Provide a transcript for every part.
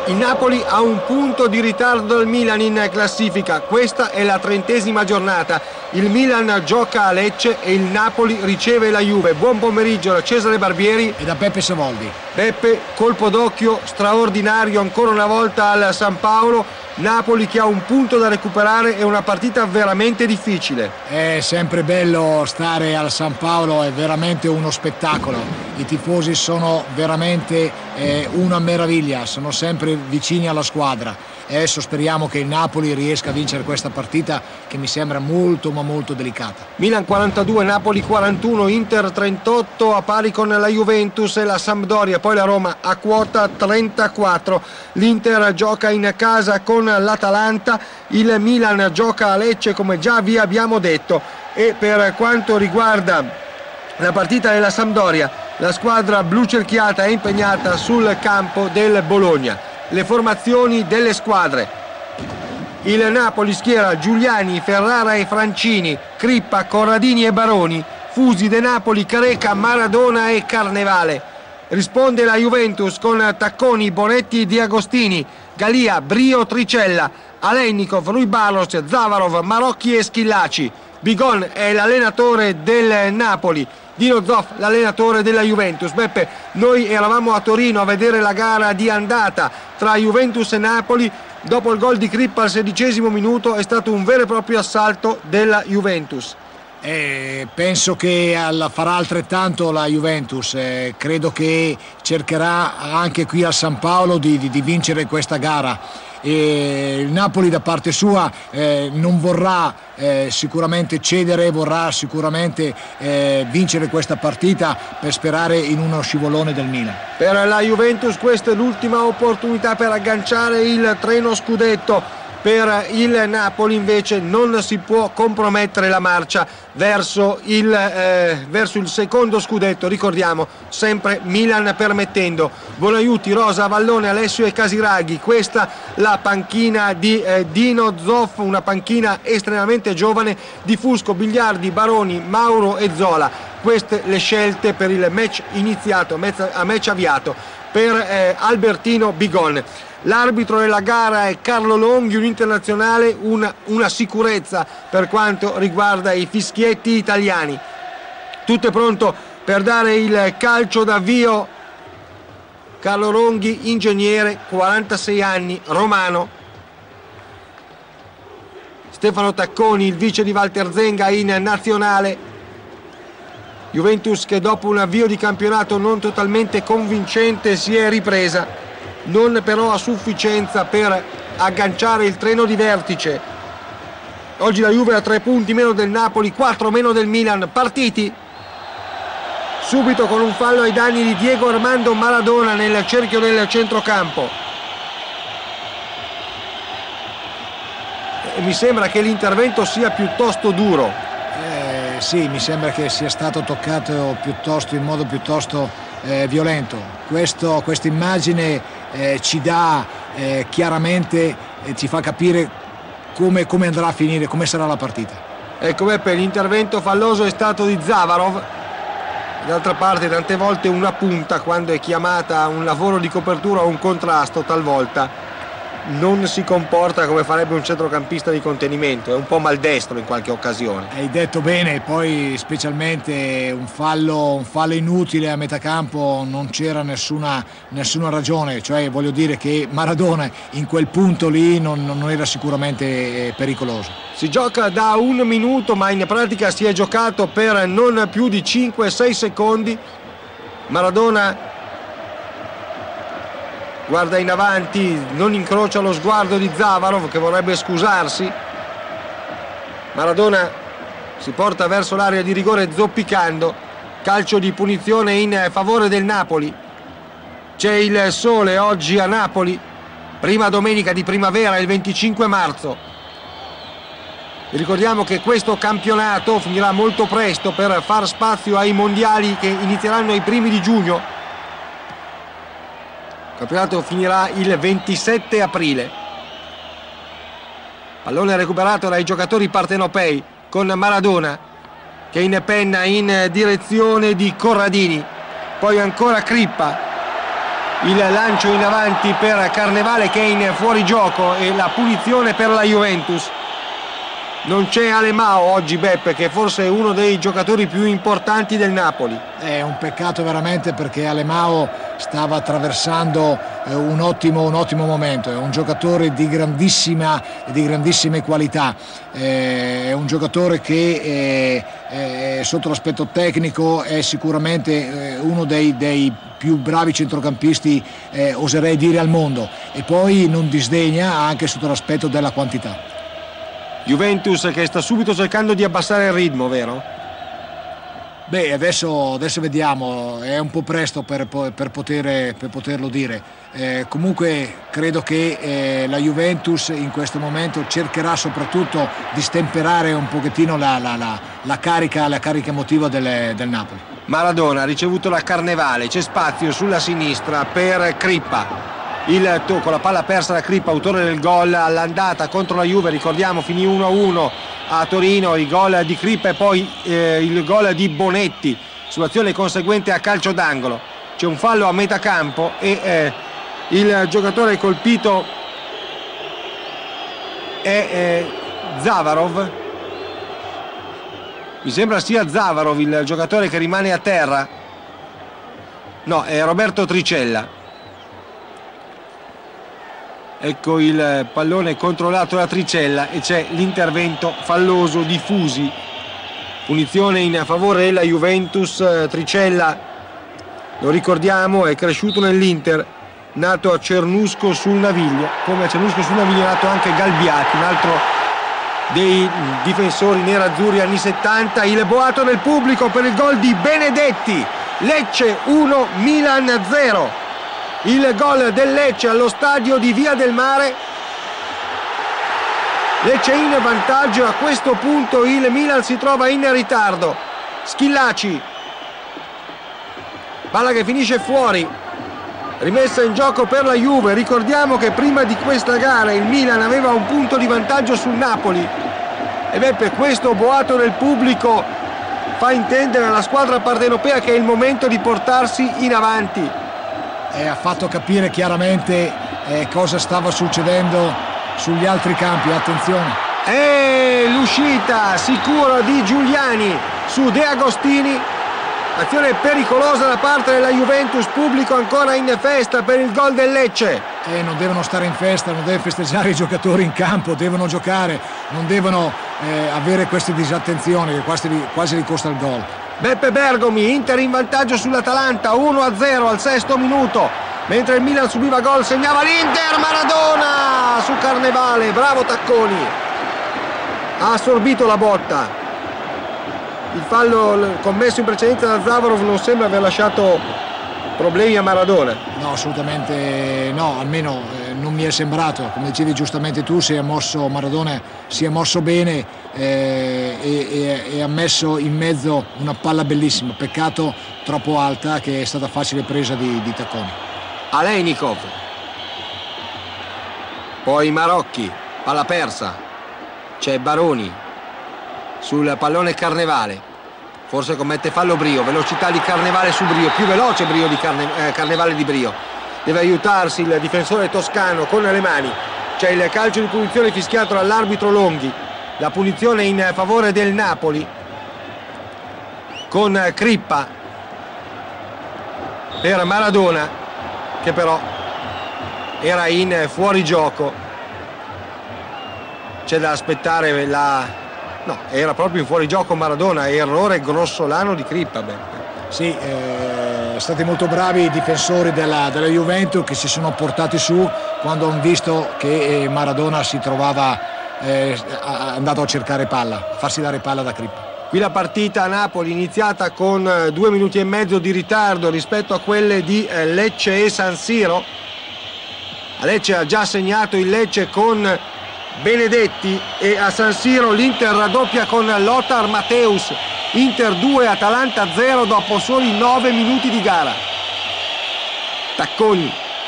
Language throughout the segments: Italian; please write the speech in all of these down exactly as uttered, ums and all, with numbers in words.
Il Napoli ha un punto di ritardo dal Milan in classifica, questa è la trentesima giornata, il Milan gioca a Lecce e il Napoli riceve la Juve. Buon pomeriggio da Cesare Barbieri e da Peppe Savoldi. Peppe, colpo d'occhio straordinario ancora una volta al San Paolo, Napoli che ha un punto da recuperare e una partita veramente difficile. È sempre bello stare al San Paolo, è veramente uno spettacolo, i tifosi sono veramente eh, una meraviglia, sono sempre vicini alla squadra. Adesso speriamo che il Napoli riesca a vincere questa partita che mi sembra molto ma molto delicata. Milan quarantadue, Napoli quarantuno, Inter trentotto a pari con la Juventus e la Sampdoria, poi la Roma a quota trentaquattro. L'Inter gioca in casa con l'Atalanta, il Milan gioca a Lecce come già vi abbiamo detto. E per quanto riguarda la partita della Sampdoria, la squadra blu cerchiata è impegnata sul campo del Bologna. Le formazioni delle squadre: il Napoli schiera Giuliani, Ferrara e Francini, Crippa, Corradini e Baroni, Fusi, De Napoli, Careca, Maradona e Carnevale. Risponde la Juventus con Tacconi, Bonetti e Di Agostini, Galia, Brio, Tricella, Alennikov, Rui Barros, Zavarov, Marocchi e Schillaci. Bigon è l'allenatore del Napoli, Dino Zoff l'allenatore della Juventus. Beppe, noi eravamo a Torino a vedere la gara di andata tra Juventus e Napoli. Dopo il gol di Crippa al sedicesimo minuto è stato un vero e proprio assalto della Juventus. Eh, penso che farà altrettanto la Juventus, eh, credo che cercherà anche qui al San Paolo di, di, di vincere questa gara. E il Napoli da parte sua eh, non vorrà eh, sicuramente cedere, vorrà sicuramente eh, vincere questa partita per sperare in uno scivolone del Milan. Per la Juventus questa è l'ultima opportunità per agganciare il treno scudetto. Per il Napoli invece non si può compromettere la marcia verso il, eh, verso il secondo scudetto, ricordiamo sempre Milan permettendo. Bonaiuti, Rosa, Vallone, Alessio e Casiraghi, questa la panchina di eh, Dino Zoff, una panchina estremamente giovane di Fusco, Bigliardi, Baroni, Mauro e Zola. Queste le scelte per il match iniziato, a match avviato per eh, Albertino Bigon. L'arbitro della gara è Carlo Longhi, un internazionale, una, una sicurezza per quanto riguarda i fischietti italiani. Tutto è pronto per dare il calcio d'avvio. Carlo Longhi, ingegnere, quarantasei anni, romano. Stefano Tacconi, il vice di Walter Zenga in nazionale. Juventus che dopo un avvio di campionato non totalmente convincente si è ripresa, non però a sufficienza per agganciare il treno di vertice. Oggi la Juve ha tre punti meno del Napoli, quattro meno del Milan, partiti subito con un fallo ai danni di Diego Armando Maradona nel cerchio del centrocampo. E mi sembra che l'intervento sia piuttosto duro. Eh, sì, mi sembra che sia stato toccato piuttosto in modo piuttosto eh, violento. Questo, questa immagine eh, ci dà eh, chiaramente, eh, ci fa capire come, come andrà a finire, come sarà la partita. Ecco Beppe, l'intervento falloso è stato di Zavarov. D'altra parte tante volte una punta, quando è chiamata a un lavoro di copertura o un contrasto, talvolta non si comporta come farebbe un centrocampista di contenimento, è un po' maldestro in qualche occasione. Hai detto bene, poi specialmente un fallo, un fallo inutile a metà campo, non c'era nessuna, nessuna ragione, cioè voglio dire che Maradona in quel punto lì non, non era sicuramente pericoloso. Si gioca da un minuto ma in pratica si è giocato per non più di cinque sei secondi. Maradona guarda in avanti, non incrocia lo sguardo di Zavarov che vorrebbe scusarsi. Maradona si porta verso l'area di rigore zoppicando. Calcio di punizione in favore del Napoli. C'è il sole oggi a Napoli, prima domenica di primavera, il venticinque marzo. Ricordiamo che questo campionato finirà molto presto per far spazio ai mondiali che inizieranno ai primi di giugno. Il campionato finirà il ventisette aprile. Pallone recuperato dai giocatori partenopei con Maradona che in penna in direzione di Corradini. Poi ancora Crippa. il lancio in avanti per Carnevale che è in fuorigioco e la punizione per la Juventus. Non c'è Alemao oggi, Beppe, che forse è uno dei giocatori più importanti del Napoli. È un peccato veramente, perché Alemao stava attraversando eh, un, ottimo, un ottimo momento. È un giocatore di grandissima di grandissime qualità, eh, è un giocatore che eh, eh, sotto l'aspetto tecnico è sicuramente eh, uno dei, dei più bravi centrocampisti, eh, oserei dire, al mondo, e poi non disdegna anche sotto l'aspetto della quantità. Juventus che sta subito cercando di abbassare il ritmo, vero? Beh, adesso, adesso vediamo, è un po' presto per, per, poter, per poterlo dire. Eh, comunque credo che eh, la Juventus in questo momento cercherà soprattutto di stemperare un pochettino la, la, la, la carica, la carica emotiva del, del Napoli. Maradona ha ricevuto la Carnevale, c'è spazio sulla sinistra per Crippa. Il tocco, la palla persa da Crippa, autore del gol all'andata contro la Juve, ricordiamo finì uno a uno a Torino, il gol di Crippa e poi eh, il gol di Bonetti sull'azione conseguente a calcio d'angolo. C'è un fallo a metà campo e eh, il giocatore colpito è eh, Zavarov, mi sembra sia Zavarov il giocatore che rimane a terra, no, è Roberto Tricella. Ecco il pallone controllato da Tricella e c'è l'intervento falloso di Fusi. Punizione in favore della Juventus. Tricella, lo ricordiamo, è cresciuto nell'Inter, nato a Cernusco sul Naviglio. Come a Cernusco sul Naviglio è nato anche Galbiati, un altro dei difensori nerazzurri anni settanta. Il boato del pubblico per il gol di Benedetti. Lecce uno, Milan zero. Il gol del Lecce allo stadio di Via del Mare. Lecce in vantaggio, a questo punto il Milan si trova in ritardo. Schillaci, palla che finisce fuori, rimessa in gioco per la Juve. Ricordiamo che prima di questa gara il Milan aveva un punto di vantaggio sul Napoli e Beppe, questo boato del pubblico fa intendere alla squadra partenopea che è il momento di portarsi in avanti. E ha fatto capire chiaramente eh, cosa stava succedendo sugli altri campi. Attenzione, e l'uscita sicura di Giuliani su De Agostini, azione pericolosa da parte della Juventus, pubblico ancora in festa per il gol del Lecce. E non devono stare in festa, non deve festeggiare i giocatori in campo, devono giocare, non devono eh, avere queste disattenzioni che quasi, quasi gli costa il gol. Beppe Bergomi, Inter in vantaggio sull'Atalanta, uno a zero al sesto minuto, mentre il Milan subiva gol, segnava l'Inter. Maradona su Carnevale, bravo Tacconi, ha assorbito la botta. Il fallo commesso in precedenza da Zavarov non sembra aver lasciato problemi a Maradona. No, assolutamente no, almeno eh, non mi è sembrato. Come dicevi giustamente tu, si è mosso, Maradona si è mosso bene eh, e, e, e ha messo in mezzo una palla bellissima, peccato troppo alta che è stata facile presa di, di Tacconi. Alejnikov, poi Marocchi, palla persa, c'è Baroni sul pallone Carnevale, forse commette fallo Brio, velocità di Carnevale su Brio, più veloce Brio di Carne, eh, Carnevale di Brio, deve aiutarsi il difensore toscano con le mani. C'è il calcio di punizione fischiato dall'arbitro Longhi, la punizione in favore del Napoli con Crippa per Maradona, che però era in fuorigioco. C'è da aspettare la... no, era proprio in fuorigioco Maradona, errore grossolano di Crippa. Beh. Sì, eh, stati molto bravi i difensori della, della Juventus che si sono portati su quando hanno visto che Maradona si trovava eh, andato a cercare palla, a farsi dare palla da Crippa. Qui la partita a Napoli iniziata con due minuti e mezzo di ritardo rispetto a quelle di Lecce e San Siro. A Lecce ha già segnato il Lecce con Benedetti e a San Siro l'Inter raddoppia con Lothar Matthäus. Inter due, Atalanta zero dopo soli nove minuti di gara. Tacconi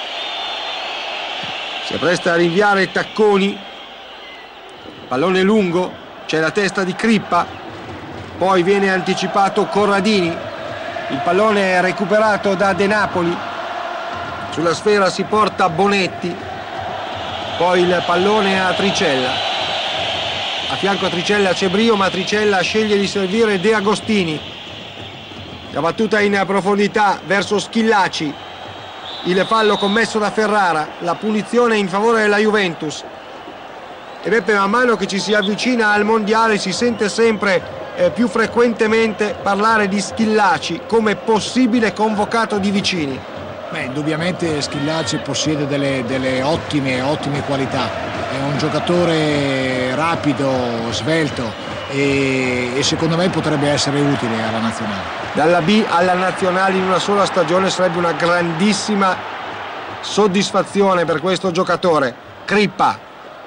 si appresta a rinviare Tacconi, pallone lungo, c'è la testa di Crippa, poi viene anticipato Corradini, il pallone è recuperato da De Napoli, Sulla sfera si porta Bonetti, poi il pallone a Tricella. A fianco a Tricella c'è Brio, ma Tricella sceglie di servire De Agostini. La battuta in profondità verso Schillaci, il fallo commesso da Ferrara, la punizione in favore della Juventus. E Beppe, man mano che ci si avvicina al mondiale si sente sempre eh, più frequentemente parlare di Schillaci come possibile convocato di Vicini. Beh, indubbiamente Schillaci possiede delle, delle ottime, ottime qualità, è un giocatore rapido, svelto e, e secondo me potrebbe essere utile alla nazionale. Dalla B alla nazionale in una sola stagione sarebbe una grandissima soddisfazione per questo giocatore. Crippa.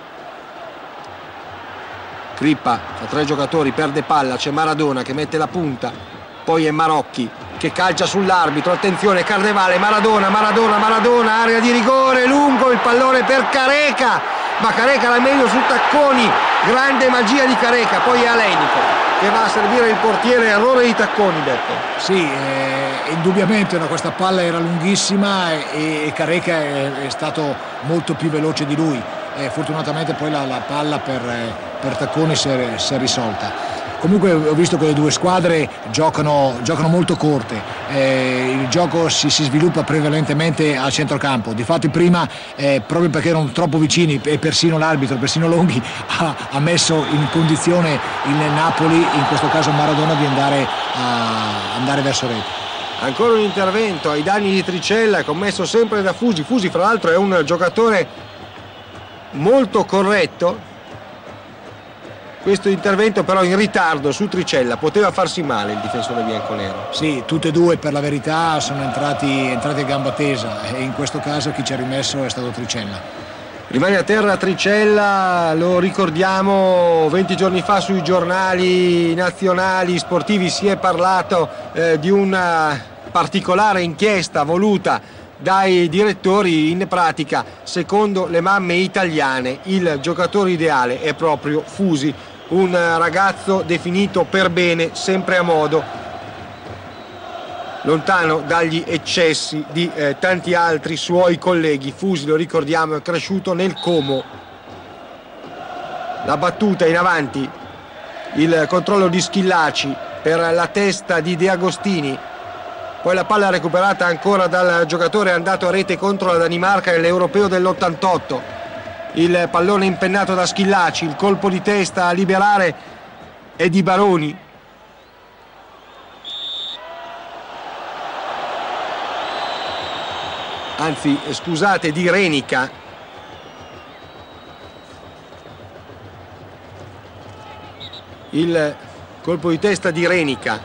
Crippa tra tre giocatori, perde palla, c'è Maradona che mette la punta, poi è Marocchi che calcia sull'arbitro, attenzione Carnevale, Maradona, Maradona, Maradona, area di rigore, lungo il pallone per Careca, ma Careca la meglio su Tacconi, grande magia di Careca, poi è Alenico che va a servire il portiere, errore di Tacconi, Beppe. Sì, eh, indubbiamente no, questa palla era lunghissima e, e Careca è, è stato molto più veloce di lui, eh, fortunatamente poi la, la palla per, per Tacconi si è, si è risolta. Comunque ho visto che le due squadre giocano, giocano molto corte, eh, il gioco si, si sviluppa prevalentemente al centrocampo, difatti prima eh, proprio perché erano troppo vicini e persino l'arbitro, persino Longhi ha, ha messo in condizione il Napoli, in questo caso Maradona, di andare, a, andare verso rete. Ancora un intervento ai danni di Tricella commesso sempre da Fusi. Fusi fra l'altro è un giocatore molto corretto. Questo intervento però in ritardo su Tricella, poteva farsi male il difensore bianconero. Sì, tutte e due per la verità sono entrati, entrati a gamba tesa e in questo caso chi ci ha rimesso è stato Tricella. Rimane a terra Tricella, lo ricordiamo, venti giorni fa sui giornali nazionali sportivi si è parlato eh, di una particolare inchiesta voluta dai direttori. In pratica, secondo le mamme italiane, il giocatore ideale è proprio Fusi, un ragazzo definito per bene, sempre a modo, lontano dagli eccessi di eh, tanti altri suoi colleghi. Fusi, lo ricordiamo, è cresciuto nel Como. La battuta in avanti, il controllo di Schillaci per la testa di De Agostini, poi la palla recuperata ancora dal giocatore andato a rete contro la Danimarca nell'Europeo dell'ottantotto. Il pallone impennato da Schillaci, il colpo di testa a liberare è di Baroni. Anzi, scusate, di Renica. Il colpo di testa di Renica.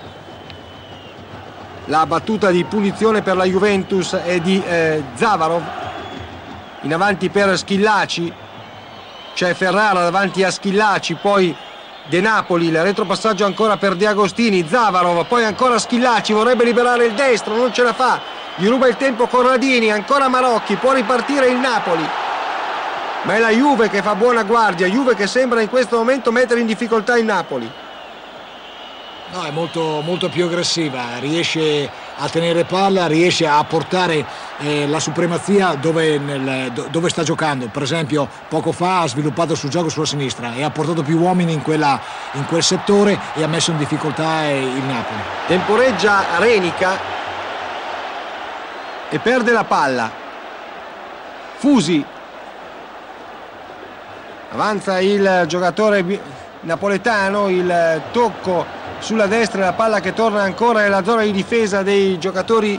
La battuta di punizione per la Juventus è di eh, Zavarov. In avanti per Schillaci, c'è Ferrara davanti a Schillaci, poi De Napoli, il retropassaggio ancora per De Agostini, Zavarov, poi ancora Schillaci, vorrebbe liberare il destro, non ce la fa, gli ruba il tempo Corradini, ancora Marocchi, può ripartire il Napoli, ma è la Juve che fa buona guardia, Juve che sembra in questo momento mettere in difficoltà il Napoli. No, è molto, molto più aggressiva, riesce a tenere palla, riesce a portare eh, la supremazia dove, nel, dove sta giocando. Per esempio poco fa ha sviluppato il suo gioco sulla sinistra e ha portato più uomini in, quella, in quel settore e ha messo in difficoltà eh, il Napoli. Temporeggia Renica e perde la palla. Fusi, avanza il giocatore napoletano, il tocco sulla destra, la palla che torna ancora nella zona di difesa dei giocatori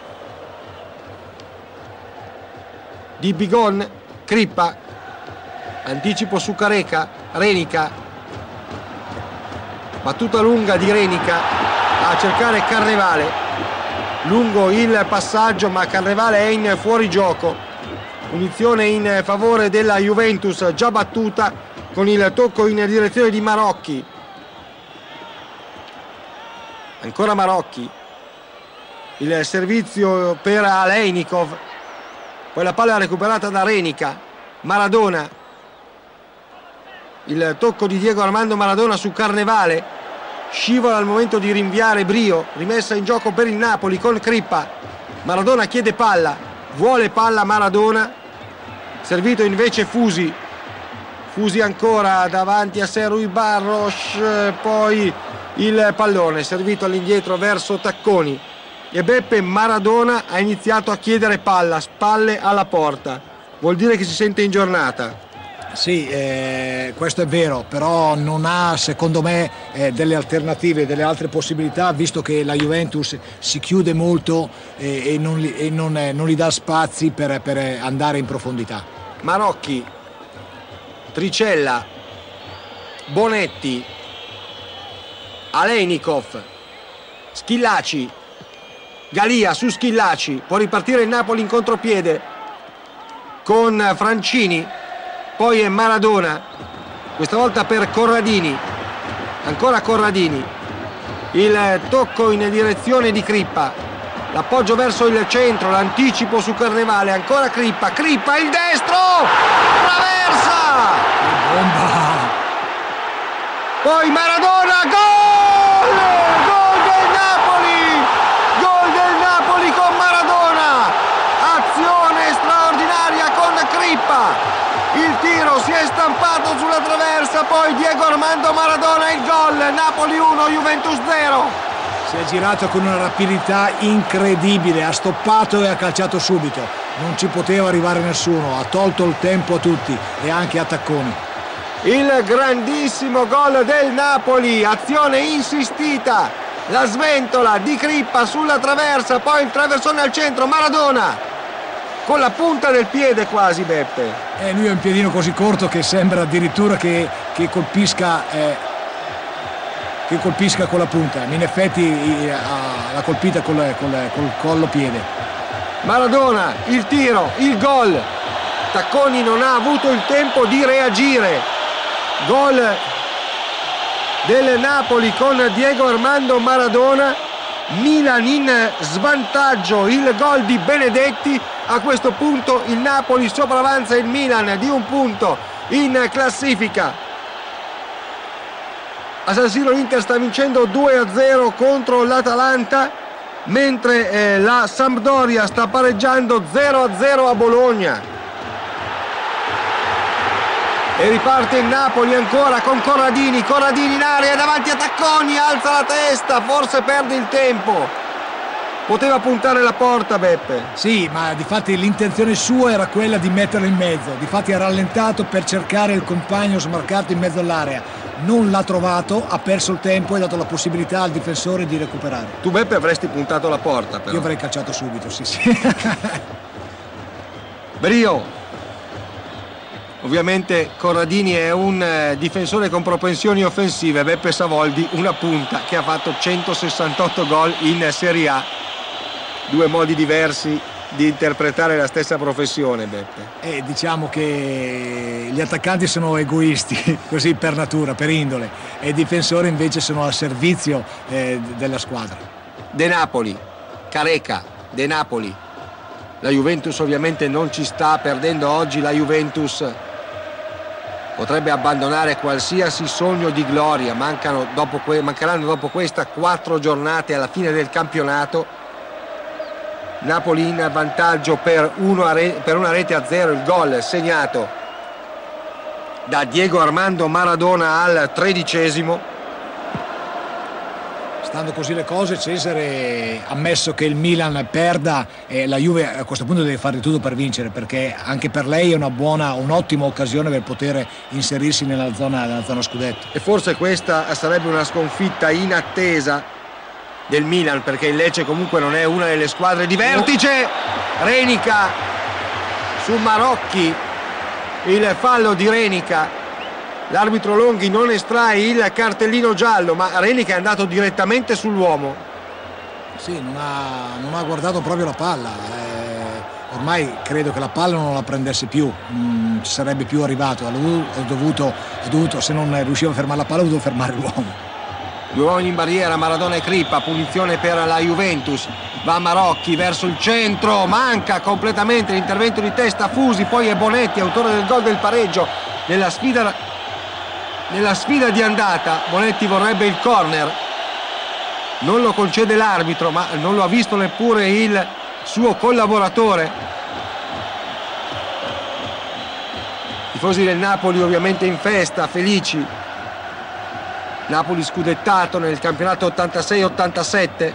di Bigon. Crippa, anticipo su Careca, Renica, battuta lunga di Renica a cercare Carnevale, lungo il passaggio ma Carnevale è in fuorigioco, punizione in favore della Juventus già battuta con il tocco in direzione di Marocchi. Ancora Marocchi, il servizio per Alejnikov, poi la palla recuperata da Renica, Maradona, il tocco di Diego Armando Maradona su Carnevale, scivola al momento di rinviare Brio, rimessa in gioco per il Napoli con Crippa, Maradona chiede palla, vuole palla Maradona, servito invece Fusi. Fusi ancora davanti a sé Rui Barros, poi il pallone servito all'indietro verso Tacconi e Beppe Maradona ha iniziato a chiedere palla, spalle alla porta, vuol dire che si sente in giornata. Sì, eh, questo è vero, però non ha secondo me eh, delle alternative, delle altre possibilità, visto che la Juventus si chiude molto eh, e, non, e non, eh, non gli dà spazi per, per andare in profondità. Marocchi, Tricella, Bonetti, Alejnikov, Schillaci, Galia su Schillaci, può ripartire il Napoli in contropiede con Francini, poi è Maradona, questa volta per Corradini, ancora Corradini, il tocco in direzione di Crippa, l'appoggio verso il centro, l'anticipo su Carnevale, ancora Crippa, Crippa il destro, traversa! Bomba! Poi Maradona, gol! Gol del Napoli! Gol del Napoli con Maradona! Azione straordinaria con Crippa! Il tiro si è stampato sulla traversa, poi Diego Armando Maradona, il gol, Napoli uno, Juventus zero. Si è girato con una rapidità incredibile, ha stoppato e ha calciato subito, non ci poteva arrivare nessuno, ha tolto il tempo a tutti e anche a Tacconi. Il grandissimo gol del Napoli, azione insistita, la sventola di Crippa sulla traversa, poi il traversone al centro, Maradona con la punta del piede quasi, Beppe. E lui ha un piedino così corto che sembra addirittura che, che, colpisca, eh, che colpisca con la punta. In effetti eh, l'ha colpita col, col, col collo piede. Maradona, il tiro, il gol. Tacconi non ha avuto il tempo di reagire. Gol del Napoli con Diego Armando Maradona. Milan in svantaggio, il gol di Benedetti. A questo punto il Napoli sopravanza il Milan di un punto in classifica. A San Siro l'Inter sta vincendo due a zero contro l'Atalanta, mentre eh, la Sampdoria sta pareggiando zero a zero a Bologna. E riparte il Napoli ancora con Corradini, Corradini in area davanti a Tacconi, alza la testa, forse perde il tempo. Poteva puntare la porta, Beppe. Sì, ma difatti l'intenzione sua era quella di metterlo in mezzo, difatti ha rallentato per cercare il compagno smarcato in mezzo all'area. Non l'ha trovato, ha perso il tempo e ha dato la possibilità al difensore di recuperare. Tu, Beppe, avresti puntato la porta, però. Io avrei calciato subito, sì sì. Brio. Ovviamente Corradini è un eh, difensore con propensioni offensive, Beppe Savoldi una punta che ha fatto centosessantotto gol in Serie A. Due modi diversi di interpretare la stessa professione, Beppe. E diciamo che gli attaccanti sono egoisti, così per natura, per indole, e i difensori invece sono al servizio eh, della squadra. De Napoli, Careca, De Napoli. La Juventus ovviamente non ci sta, perdendo oggi la Juventus potrebbe abbandonare qualsiasi sogno di gloria. Mancano dopo que- mancheranno dopo questa quattro giornate alla fine del campionato. Napoli in vantaggio per, uno a re- per una rete a zero, il gol segnato da Diego Armando Maradona al tredicesimo. Stando così le cose, Cesare, ammesso che il Milan perda, eh, la Juve a questo punto deve fare di tutto per vincere, perché anche per lei è una buona, un'ottima occasione per poter inserirsi nella zona, nella zona scudetto. E forse questa sarebbe una sconfitta inattesa del Milan, perché il Lecce comunque non è una delle squadre di vertice. Renica su Marocchi, il fallo di Renica. L'arbitro Longhi non estrae il cartellino giallo, ma Renica è andato direttamente sull'uomo. Sì, non ha, non ha guardato proprio la palla. Eh, ormai credo che la palla non la prendesse più, non ci sarebbe più arrivato. Ha dovuto, ha dovuto, se non riusciva a fermare la palla, ha dovuto fermare l'uomo. Due uomini in barriera, Maradona e Crippa, punizione per la Juventus. Va Marocchi verso il centro, manca completamente l'intervento di testa Fusi, poi è Bonetti, autore del gol del pareggio nella sfida. Nella sfida di andata Bonetti vorrebbe il corner, non lo concede l'arbitro, ma non lo ha visto neppure il suo collaboratore. tifosi del Napoli ovviamente in festa, felici. Napoli scudettato nel campionato ottantasei ottantasette.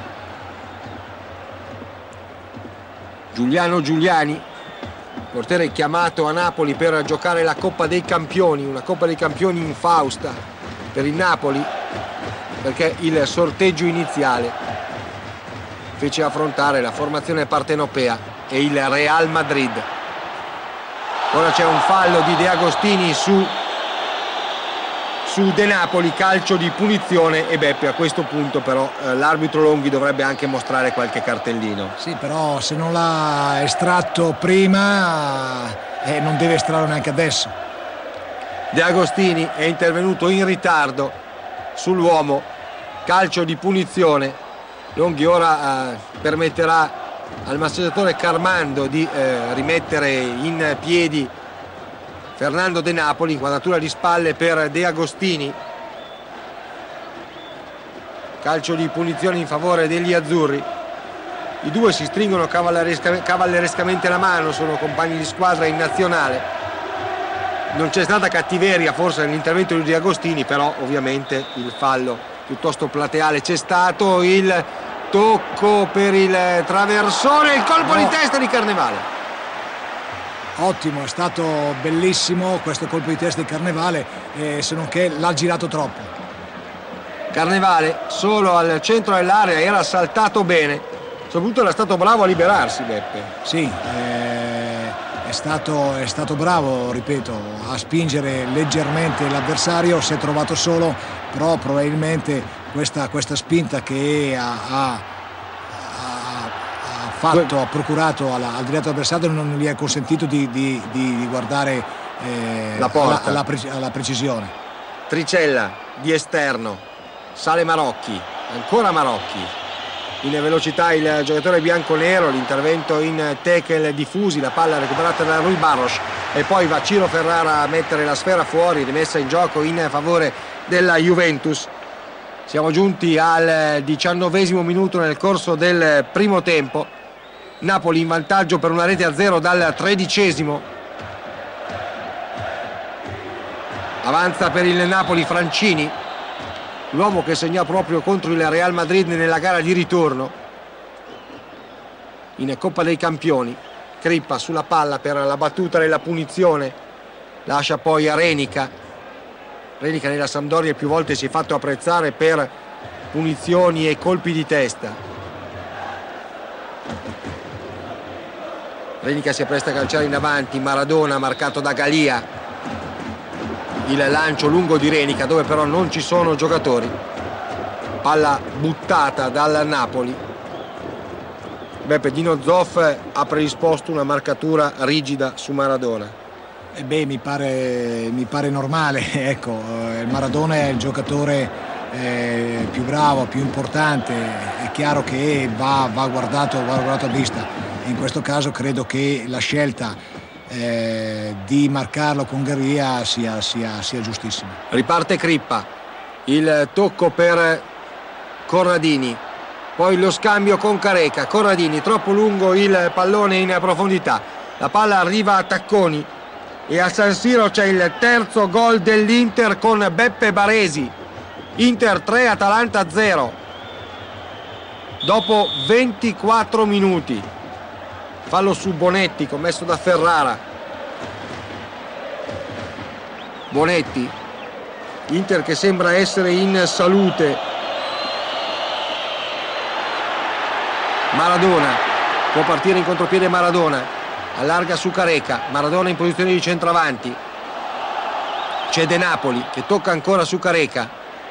Giuliano Giuliani, portiere chiamato a Napoli per giocare la Coppa dei Campioni, una Coppa dei Campioni infausta per il Napoli, perché il sorteggio iniziale fece affrontare la formazione partenopea e il Real Madrid. Ora c'è un fallo di De Agostini su, su De Napoli, calcio di punizione, e Beppe, a questo punto però eh, l'arbitro Longhi dovrebbe anche mostrare qualche cartellino. Sì, però se non l'ha estratto prima eh, non deve estrarlo neanche adesso. De Agostini è intervenuto in ritardo sull'uomo, calcio di punizione. Longhi ora eh, permetterà al massaggiatore Carmando di eh, rimettere in piedi Fernando De Napoli, inquadratura di spalle per De Agostini. Calcio di punizione in favore degli azzurri. I due si stringono cavalleresca- cavallerescamente la mano, sono compagni di squadra in nazionale. Non c'è stata cattiveria forse nell'intervento di De Agostini, però ovviamente il fallo piuttosto plateale c'è stato. Il tocco per il traversone, il colpo no. di testa di Carnevale. Ottimo, è stato bellissimo questo colpo di testa di Carnevale, eh, se non che l'ha girato troppo. Carnevale solo al centro dell'area, era saltato bene, soprattutto era stato bravo a liberarsi, Beppe. Sì, eh, è, stato, è stato bravo, ripeto, a spingere leggermente l'avversario, si è trovato solo, però probabilmente questa, questa spinta che ha, ha, ha fatto, ha procurato alla, al diretto avversario non gli ha consentito di, di, di, di guardare eh, la porta alla, alla, alla precisione. Tricella di esterno, sale Marocchi, ancora Marocchi, in velocità il giocatore bianconero, l'intervento in tackle diffusi, la palla recuperata da Rui Barros e poi va Ciro Ferrara a mettere la sfera fuori, rimessa in gioco in favore della Juventus. Siamo giunti al diciannovesimo minuto nel corso del primo tempo. Napoli in vantaggio per una rete a zero dal tredicesimo. Avanza per il Napoli Francini, l'uomo che segnò proprio contro il Real Madrid nella gara di ritorno in Coppa dei Campioni. Crippa sulla palla per la battuta della punizione, lascia poi a Renica. Renica nella Sampdoria più volte si è fatto apprezzare per punizioni e colpi di testa. Renica si appresta a calciare in avanti, Maradona marcato da Galia. Il lancio lungo di Renica dove però non ci sono giocatori. Palla buttata dal Napoli. Beppe, Dino Zoff ha predisposto una marcatura rigida su Maradona. Eh beh, mi pare, mi pare normale, ecco, eh, Maradona è il giocatore eh, più bravo, più importante, è chiaro che va, va, guardato, va guardato a vista. In questo caso credo che la scelta eh, di marcarlo con Garia sia, sia, sia giustissima. Riparte Crippa, il tocco per Corradini, poi lo scambio con Careca, Corradini troppo lungo il pallone in profondità, la palla arriva a Tacconi. E a San Siro c'è il terzo gol dell'Inter con Beppe Baresi. Inter tre, Atalanta zero. Dopo ventiquattro minuti. Fallo su Bonetti commesso da Ferrara. Bonetti. Inter che sembra essere in salute. Maradona. Può partire in contropiede Maradona. Allarga su Careca, Maradona in posizione di centravanti. C'è De Napoli che tocca ancora su Careca.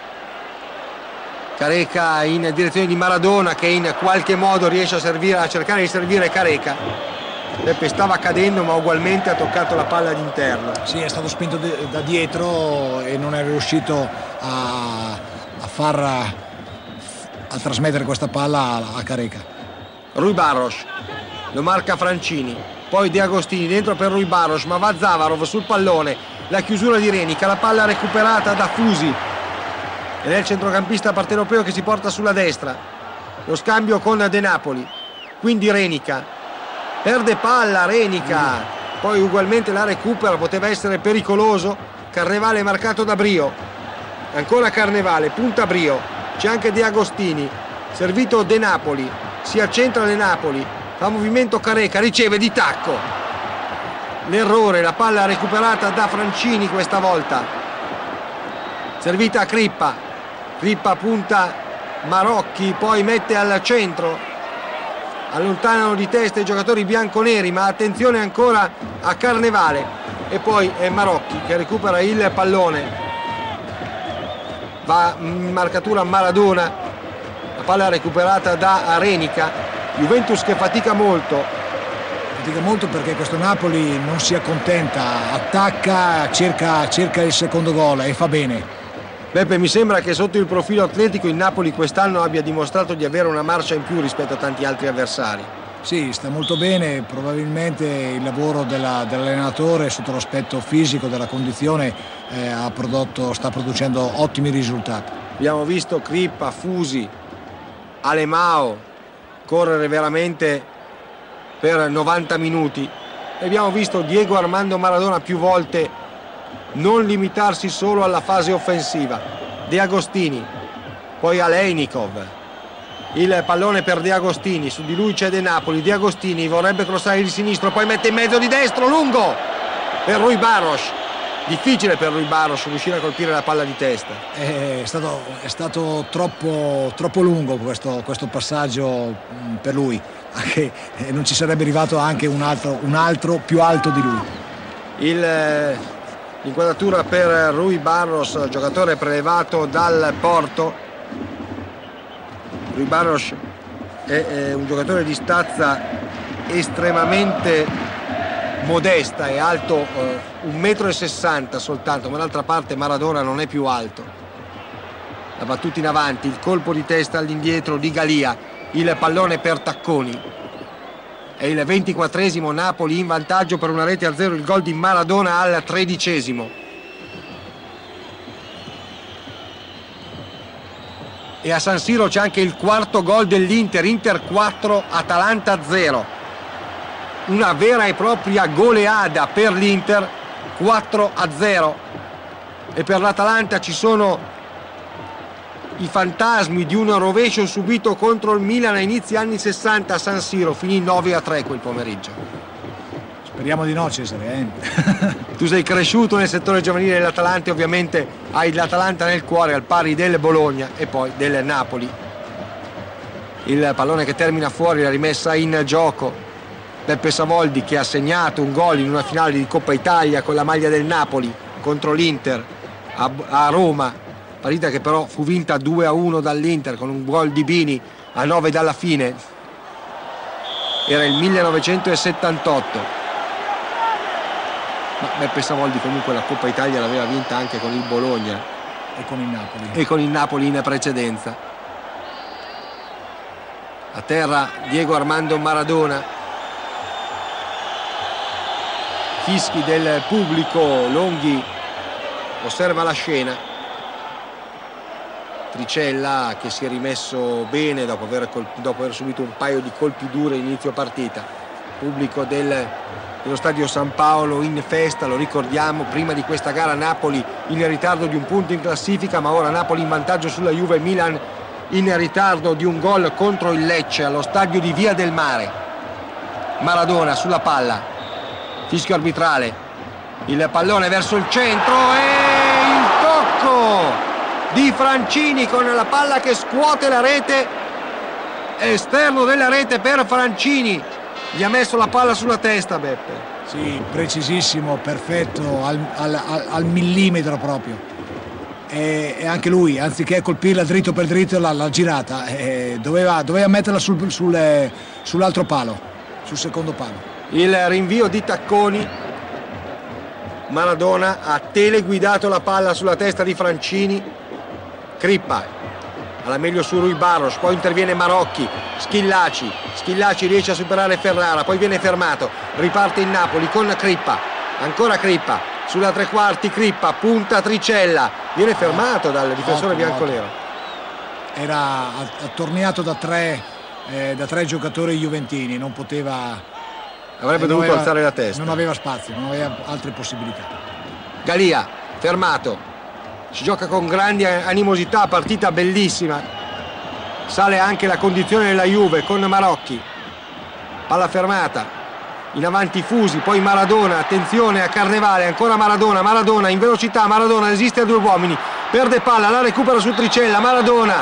Careca in direzione di Maradona che in qualche modo riesce a, servire, a cercare di servire Careca. Peppe stava cadendo ma ugualmente ha toccato la palla d'interno. Sì, è stato spinto da dietro e non è riuscito a, a far a trasmettere questa palla a Careca. Rui Barros lo marca Francini. Poi De Agostini dentro per Rui Barros, ma va Zavarov sul pallone, la chiusura di Renica, la palla recuperata da Fusi ed è il centrocampista partenopeo che si porta sulla destra. Lo scambio con De Napoli, quindi Renica perde palla, Renica poi ugualmente la recupera, poteva essere pericoloso. Carnevale marcato da Brio, ancora Carnevale, punta Brio, c'è anche De Agostini, servito De Napoli, si accentra De Napoli, fa movimento Careca, riceve di tacco, l'errore, la palla recuperata da Francini questa volta, servita a Crippa, Crippa punta Marocchi, poi mette al centro, allontanano di testa i giocatori bianconeri, ma attenzione ancora a Carnevale, e poi è Marocchi che recupera il pallone, va in marcatura Maradona, la palla recuperata da Arenica, Juventus che fatica molto fatica molto perché questo Napoli non si accontenta, attacca, cerca, cerca il secondo gol e fa bene. Beppe, mi sembra che sotto il profilo atletico il Napoli quest'anno abbia dimostrato di avere una marcia in più rispetto a tanti altri avversari. Sì, sta molto bene, probabilmente il lavoro della, dell'allenatore sotto l'aspetto fisico della condizione eh, ha prodotto, sta producendo ottimi risultati. Abbiamo visto Crippa, Fusi, Alemao correre veramente per novanta minuti e abbiamo visto Diego Armando Maradona più volte non limitarsi solo alla fase offensiva. De Agostini, poi Alejnikov. Il pallone per De Agostini, su di lui c'è De Napoli, De Agostini vorrebbe crossare di sinistro, poi mette in mezzo di destro, lungo per Rui Barros, difficile per Rui Barros riuscire a colpire la palla di testa. È stato, è stato troppo, troppo lungo questo, questo passaggio per lui, anche non ci sarebbe arrivato anche un altro, un altro più alto di lui. Il, l'inquadratura per Rui Barros, giocatore prelevato dal Porto. Rui Barros è, è un giocatore di stazza estremamente modesta, è alto eh, un metro e sessanta soltanto, ma d'altra parte Maradona non è più alto. La battuta in avanti, il colpo di testa all'indietro di Galia, il pallone per Tacconi. È il ventiquattresimo, Napoli in vantaggio per una rete a zero, il gol di Maradona al tredicesimo. E a San Siro c'è anche il quarto gol dell'Inter, Inter quattro, Atalanta zero. Una vera e propria goleada per l'Inter, quattro a zero. E per l'Atalanta ci sono i fantasmi di un rovescio subito contro il Milan a inizi anni sessanta a San Siro, finì nove a tre quel pomeriggio. Speriamo di no, Cesare. Eh? Tu sei cresciuto nel settore giovanile dell'Atalanta e ovviamente hai l'Atalanta nel cuore al pari del Bologna e poi del Napoli. Il pallone che termina fuori, la rimessa in gioco. Beppe Savoldi che ha segnato un gol in una finale di Coppa Italia con la maglia del Napoli contro l'Inter a, a Roma, partita che però fu vinta due a uno dall'Inter con un gol di Bini a nove dalla fine. Era il millenovecentosettantotto. Ma Beppe Savoldi comunque la Coppa Italia l'aveva vinta anche con il Bologna e con il Napoli e con il Napoli in precedenza. A terra Diego Armando Maradona, fischi del pubblico, Longhi osserva la scena. Tricella che si è rimesso bene dopo aver, dopo aver subito un paio di colpi duri inizio partita. Pubblico del dello stadio San Paolo in festa, lo ricordiamo, prima di questa gara Napoli in ritardo di un punto in classifica, ma ora Napoli in vantaggio sulla Juve, Milan in ritardo di un gol contro il Lecce allo stadio di Via del Mare. Maradona sulla palla, fischio arbitrale, il pallone verso il centro e il tocco di Francini con la palla che scuote la rete, esterno della rete per Francini. Gli ha messo la palla sulla testa, Beppe. Sì, precisissimo, perfetto, al, al, al, al millimetro proprio. E, e anche lui, anziché colpirla dritto per dritto, l'ha girata. E doveva, doveva metterla sul, sul, sull'altro palo, sul secondo palo. Il rinvio di Tacconi. Maradona ha teleguidato la palla sulla testa di Francini. Crippa alla meglio su Rui Barros, poi interviene Marocchi, Schillaci, Schillaci riesce a superare Ferrara, poi viene fermato, riparte in Napoli con Crippa, ancora Crippa, sulla tre quarti Crippa, punta Tricella, viene fermato dal difensore bianconero. Era attorniato da tre, eh, da tre giocatori juventini, non poteva, avrebbe dovuto aveva, alzare la testa. Non aveva spazio, non aveva altre possibilità. Galia, fermato, si gioca con grande animosità, partita bellissima. Sale anche la condizione della Juve con Marocchi. Palla fermata. In avanti Fusi, poi Maradona, attenzione a Carnevale, ancora Maradona, Maradona in velocità, Maradona resiste a due uomini, perde palla, la recupera su Tricella, Maradona.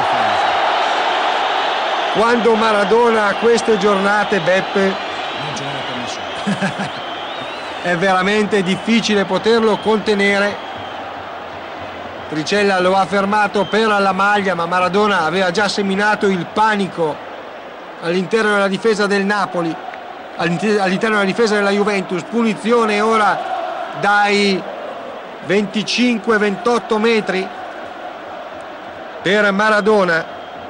Quando Maradona ha queste giornate, Beppe, non ce n'era per nessuno. È veramente difficile poterlo contenere. Tricella lo ha fermato per la maglia, ma Maradona aveva già seminato il panico all'interno della difesa del Napoli, all'interno della difesa della Juventus. Punizione ora dai venticinque ventotto metri per Maradona.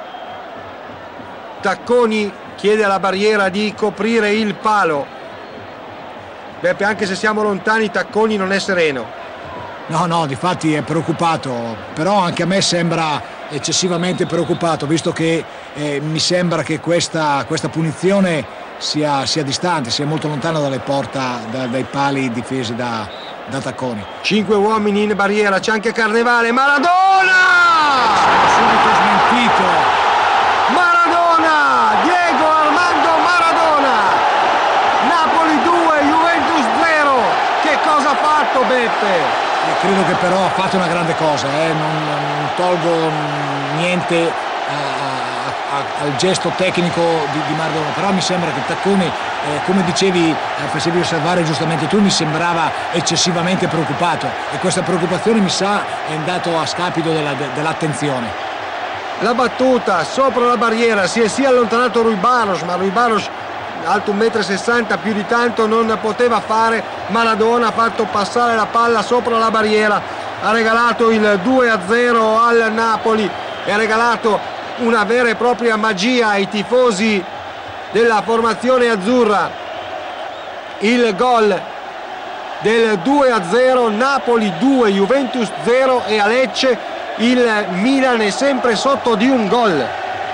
Tacconi chiede alla barriera di coprire il palo. Beppe, anche se siamo lontani, Tacconi non è sereno. No, no, difatti è preoccupato, però anche a me sembra eccessivamente preoccupato, visto che eh, mi sembra che questa, questa punizione sia, sia distante, sia molto lontana dalle porta, da, dai pali difesi da, da Tacconi. Cinque uomini in barriera, c'è anche Carnevale, Maradona! Subito smentito. Maradona! Diego Armando Maradona! Napoli due, Juventus zero! Che cosa ha fatto Beppe? E credo che però ha fatto una grande cosa, eh? non, non tolgo niente a, a, a, al gesto tecnico di, di Maradona, però mi sembra che Tacconi, eh, come dicevi, eh, facevi osservare giustamente tu, mi sembrava eccessivamente preoccupato, e questa preoccupazione mi sa è andato a scapito della, de, dell'attenzione. La battuta sopra la barriera, si è sia allontanato Rui Barros, ma Rui Barros alto un metro e sessanta, più di tanto non poteva fare. Maradona ha fatto passare la palla sopra la barriera, ha regalato il due a zero al Napoli e ha regalato una vera e propria magia ai tifosi della formazione azzurra. Il gol del due a zero, Napoli due, Juventus zero, e a Lecce il Milan è sempre sotto di un gol.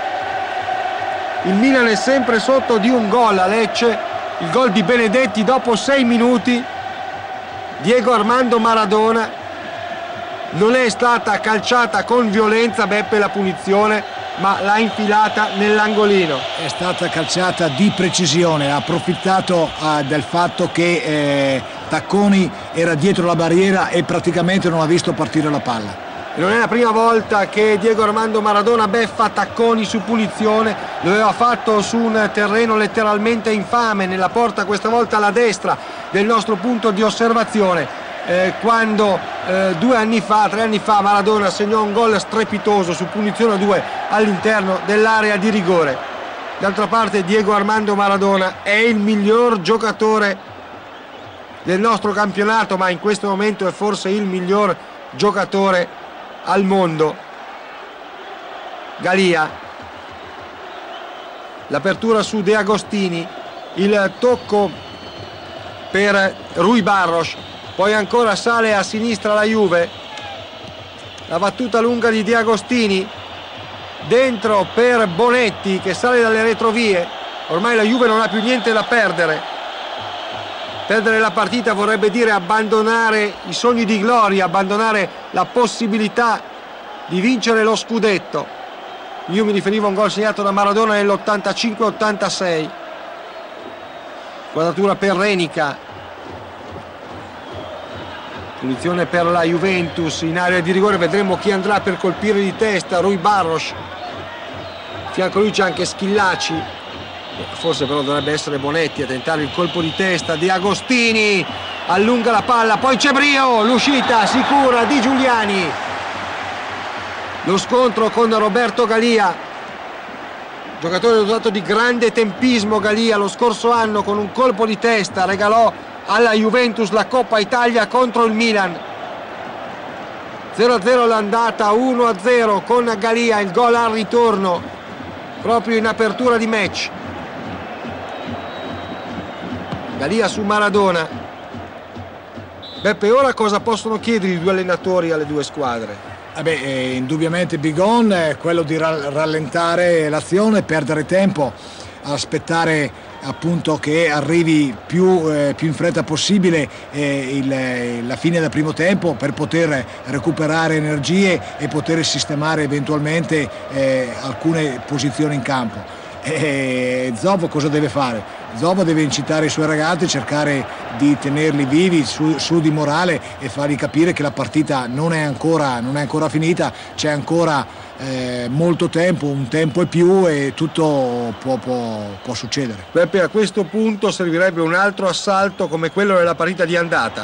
Il Milan è sempre sotto di un gol a Lecce, il gol di Benedetti dopo sei minuti. Diego Armando Maradona, non è stata calciata con violenza, Beppe, la punizione, ma l'ha infilata nell'angolino. È stata calciata di precisione, ha approfittato uh, del fatto che eh, Tacconi era dietro la barriera e praticamente non ha visto partire la palla. Non è la prima volta che Diego Armando Maradona beffa Tacconi su punizione, lo aveva fatto su un terreno letteralmente infame, nella porta questa volta alla destra del nostro punto di osservazione, eh, quando eh, due anni fa, tre anni fa Maradona segnò un gol strepitoso su punizione a due all'interno dell'area di rigore. D'altra parte Diego Armando Maradona è il miglior giocatore del nostro campionato, ma in questo momento è forse il miglior giocatore al mondo. Galia, l'apertura su De Agostini, il tocco per Rui Barros, poi ancora sale a sinistra la Juve, la battuta lunga di De Agostini, dentro per Bonetti che sale dalle retrovie. Ormai la Juve non ha più niente da perdere. Perdere la partita vorrebbe dire abbandonare i sogni di gloria, abbandonare la possibilità di vincere lo scudetto. Io mi riferivo a un gol segnato da Maradona nell'ottantacinque ottantasei. Quadratura per Renica. Punizione per la Juventus in area di rigore, vedremo chi andrà per colpire di testa. Rui Barros. A fianco a lui c'è anche Schillaci. Forse però dovrebbe essere Bonetti a tentare il colpo di testa. Di Agostini allunga la palla, poi c'è Brio, l'uscita sicura di Giuliani. Lo scontro con Roberto Galia, giocatore dotato di grande tempismo. Galia lo scorso anno con un colpo di testa regalò alla Juventus la Coppa Italia contro il Milan. zero a zero l'andata, uno a zero con Galia, il gol al ritorno proprio in apertura di match. Galia su Maradona. Beppe, ora cosa possono chiedere i due allenatori alle due squadre? Eh beh, eh, indubbiamente Bigon è quello di rallentare l'azione, perdere tempo, aspettare appunto che arrivi più, eh, più in fretta possibile eh, il, la fine del primo tempo per poter recuperare energie e poter sistemare eventualmente eh, alcune posizioni in campo. E Zovo cosa deve fare? Zovo deve incitare i suoi ragazzi, cercare di tenerli vivi, su, su di morale e fargli capire che la partita non è ancora, non è ancora finita, c'è ancora eh, molto tempo, un tempo e più e tutto può, può, può succedere. Beppe, a questo punto servirebbe un altro assalto come quello della partita di andata.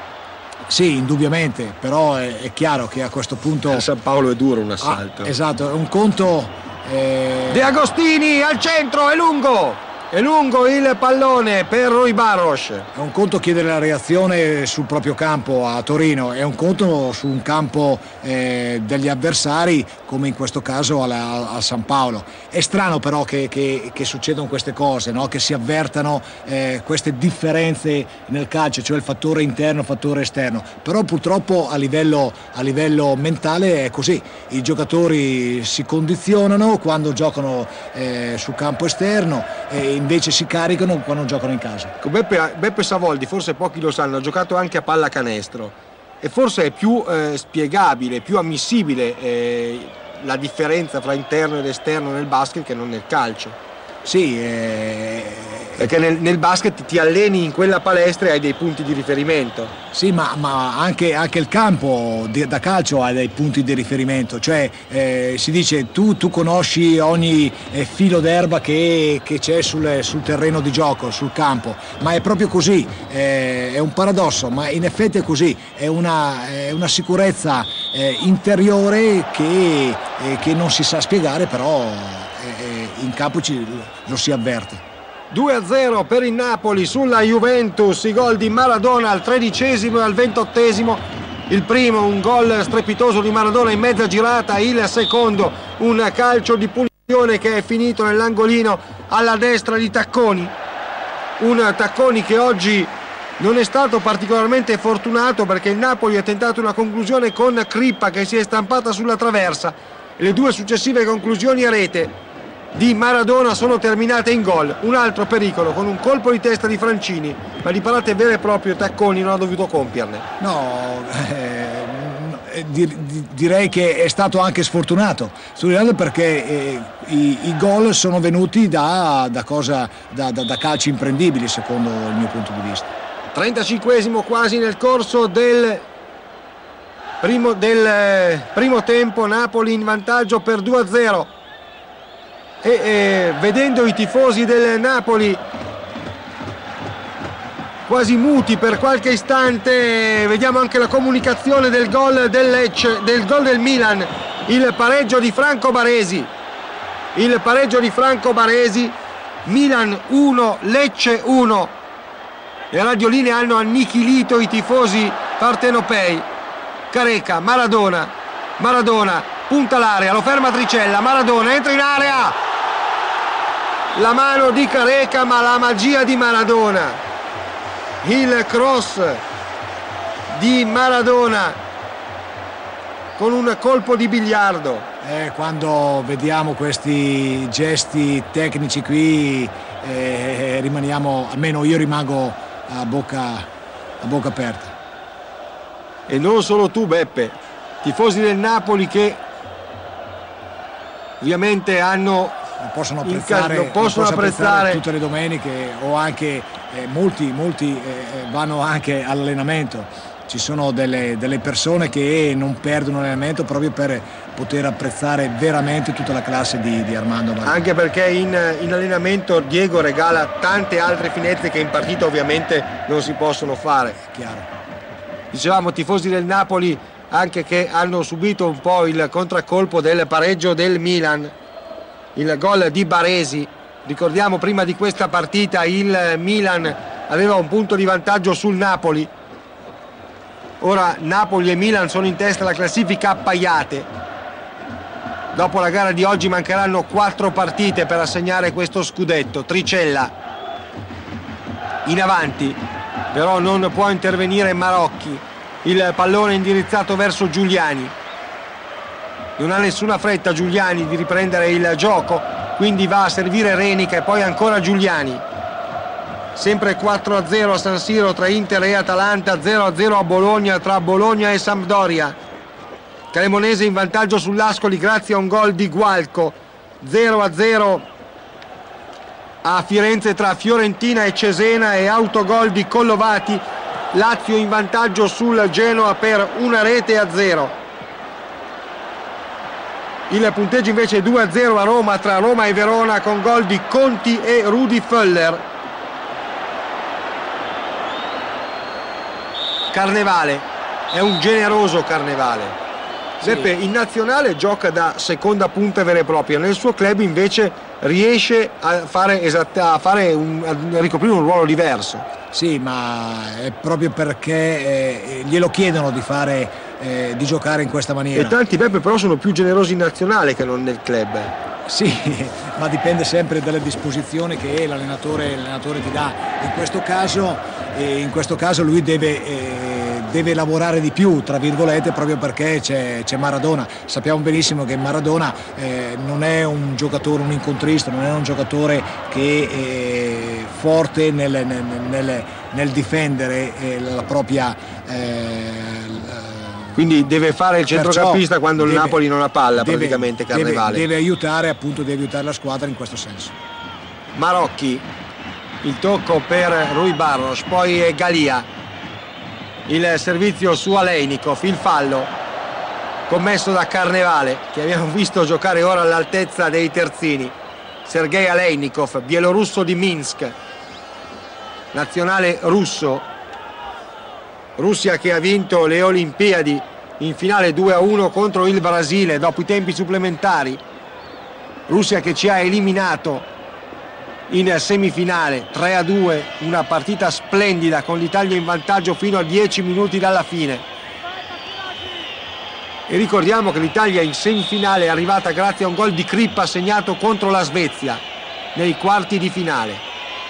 Sì, indubbiamente, però è, è chiaro che a questo punto... A San Paolo è duro un assalto. Ah, esatto, è un conto... Eh... De Agostini al centro, è lungo, è lungo il pallone per Rui Barros. È un conto chiedere la reazione sul proprio campo a Torino, è un conto su un campo eh, degli avversari come in questo caso alla, a San Paolo. È strano però che, che, che succedano queste cose, no? Che si avvertano eh, queste differenze nel calcio, cioè il fattore interno, il fattore esterno, però purtroppo a livello, a livello mentale è così, i giocatori si condizionano quando giocano eh, sul campo esterno e invece si caricano quando giocano in casa. Beppe, Beppe Savoldi, forse pochi lo sanno, ha giocato anche a pallacanestro e forse è più eh, spiegabile, più ammissibile eh, la differenza fra interno ed esterno nel basket che non nel calcio. Sì, eh... perché nel, nel basket ti alleni in quella palestra e hai dei punti di riferimento. Sì, ma, ma anche, anche il campo di, da calcio ha dei punti di riferimento, cioè eh, si dice tu, tu conosci ogni eh, filo d'erba che, che c'è sul, sul terreno di gioco, sul campo, ma è proprio così, eh, è un paradosso, ma in effetti è così, è una, è una sicurezza eh, interiore che, eh, che non si sa spiegare, però eh, in campo ci, lo si avverte. due a zero per il Napoli sulla Juventus, i gol di Maradona al tredicesimo e al ventottesimo. Il primo un gol strepitoso di Maradona in mezza girata, il secondo un calcio di punizione che è finito nell'angolino alla destra di Tacconi. Un Tacconi che oggi non è stato particolarmente fortunato perché il Napoli ha tentato una conclusione con Crippa che si è stampata sulla traversa e le due successive conclusioni a rete di Maradona sono terminate in gol. Un altro pericolo con un colpo di testa di Francini, ma di parate vere e proprie Tacconi non ha dovuto compierne. No, eh, di, di, direi che è stato anche sfortunato perché eh, i, i gol sono venuti da, da, cosa, da, da, da calci imprendibili secondo il mio punto di vista. trentacinquesimo quasi nel corso del primo, del primo tempo, Napoli in vantaggio per due a zero. E eh, vedendo i tifosi del Napoli quasi muti per qualche istante, vediamo anche la comunicazione del gol del Lecce, del gol del Milan, il pareggio di Franco Baresi, il pareggio di Franco Baresi, Milan uno, Lecce uno. Le radioline hanno annichilito i tifosi partenopei. Careca, Maradona, Maradona punta l'area, lo ferma Tricella, Maradona entra in area, la mano di Careca ma la magia di Maradona, il cross di Maradona con un colpo di biliardo. Eh, quando vediamo questi gesti tecnici qui eh, rimaniamo, almeno io rimango a bocca, a bocca aperta. E non solo tu Beppe, tifosi del Napoli che ovviamente hanno non possono apprezzare, non possono non apprezzare. apprezzare tutte le domeniche o anche eh, molti, molti eh, vanno anche all'allenamento. Ci sono delle, delle persone che non perdono l'allenamento proprio per poter apprezzare veramente tutta la classe di, di Armando Maradona. Anche perché in, in allenamento Diego regala tante altre finezze che in partita ovviamente non si possono fare. Chiaro. Dicevamo tifosi del Napoli anche che hanno subito un po' il contraccolpo del pareggio del Milan, il gol di Baresi. Ricordiamo prima di questa partita il Milan aveva un punto di vantaggio sul Napoli, ora Napoli e Milan sono in testa alla classifica appaiate. Dopo la gara di oggi mancheranno quattro partite per assegnare questo scudetto. Tricella in avanti, però non può intervenire Marocchi, il pallone indirizzato verso Giuliani, non ha nessuna fretta Giuliani di riprendere il gioco, quindi va a servire Renica e poi ancora Giuliani. sempre quattro a zero a San Siro tra Inter e Atalanta, zero a zero a Bologna tra Bologna e Sampdoria. Cremonese in vantaggio sull'Ascoli grazie a un gol di Gualco, zero a zero a Firenze tra Fiorentina e Cesena e autogol di Collovati. Lazio in vantaggio sul Genoa per una rete a zero. Il punteggio invece è due a zero a Roma tra Roma e Verona con gol di Conti e Rudi Völler. Carnevale, è un generoso Carnevale. Sì. Beppe, in nazionale gioca da seconda punta vera e propria, nel suo club invece riesce a fare, esatta, a fare un, a ricoprire un ruolo diverso. Sì, ma è proprio perché eh, glielo chiedono di fare, eh, di giocare in questa maniera. E tanti Beppe però sono più generosi in nazionale che non nel club. Sì, ma dipende sempre dalle disposizioni che l'allenatore, l'allenatore ti dà. In questo caso, eh, in questo caso lui deve, eh, deve lavorare di più, tra virgolette, proprio perché c'è, c'è Maradona. Sappiamo benissimo che Maradona eh, non è un giocatore, un incontrista, non è un giocatore che è forte nel, nel, nel, nel difendere eh, la propria... Eh, Quindi deve fare il centrocampista Perciò quando il deve, Napoli non ha palla, deve, praticamente Carnevale. Deve, deve aiutare, appunto, deve aiutare la squadra in questo senso. Marocchi, il tocco per Rui Barros, poi è Galia, il servizio su Aleinikov, il fallo commesso da Carnevale, che abbiamo visto giocare ora all'altezza dei terzini. Sergei Aleinikov, bielorusso di Minsk, nazionale russo. Russia che ha vinto le Olimpiadi in finale due a uno contro il Brasile dopo i tempi supplementari. Russia che ci ha eliminato in semifinale tre a due, una partita splendida con l'Italia in vantaggio fino a dieci minuti dalla fine. E ricordiamo che l'Italia in semifinale è arrivata grazie a un gol di Crippa segnato contro la Svezia nei quarti di finale.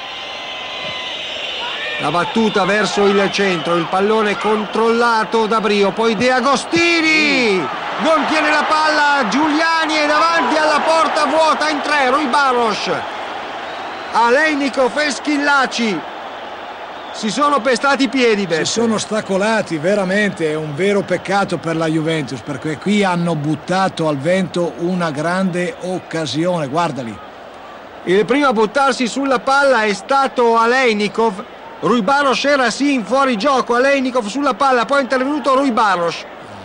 La battuta verso il centro, il pallone controllato da Brio, poi De Agostini non tiene la palla, Giuliani è davanti alla porta vuota in tre, Rui Barros, Aleinikov e Schillaci si sono pestati i piedi. Beppe. Si sono stacolati, veramente è un vero peccato per la Juventus, perché qui hanno buttato al vento una grande occasione, guardali. Il primo a buttarsi sulla palla è stato Aleinikov. Rui Barros era sì in fuorigioco, Aleinikov sulla palla, poi è intervenuto Rui Barros.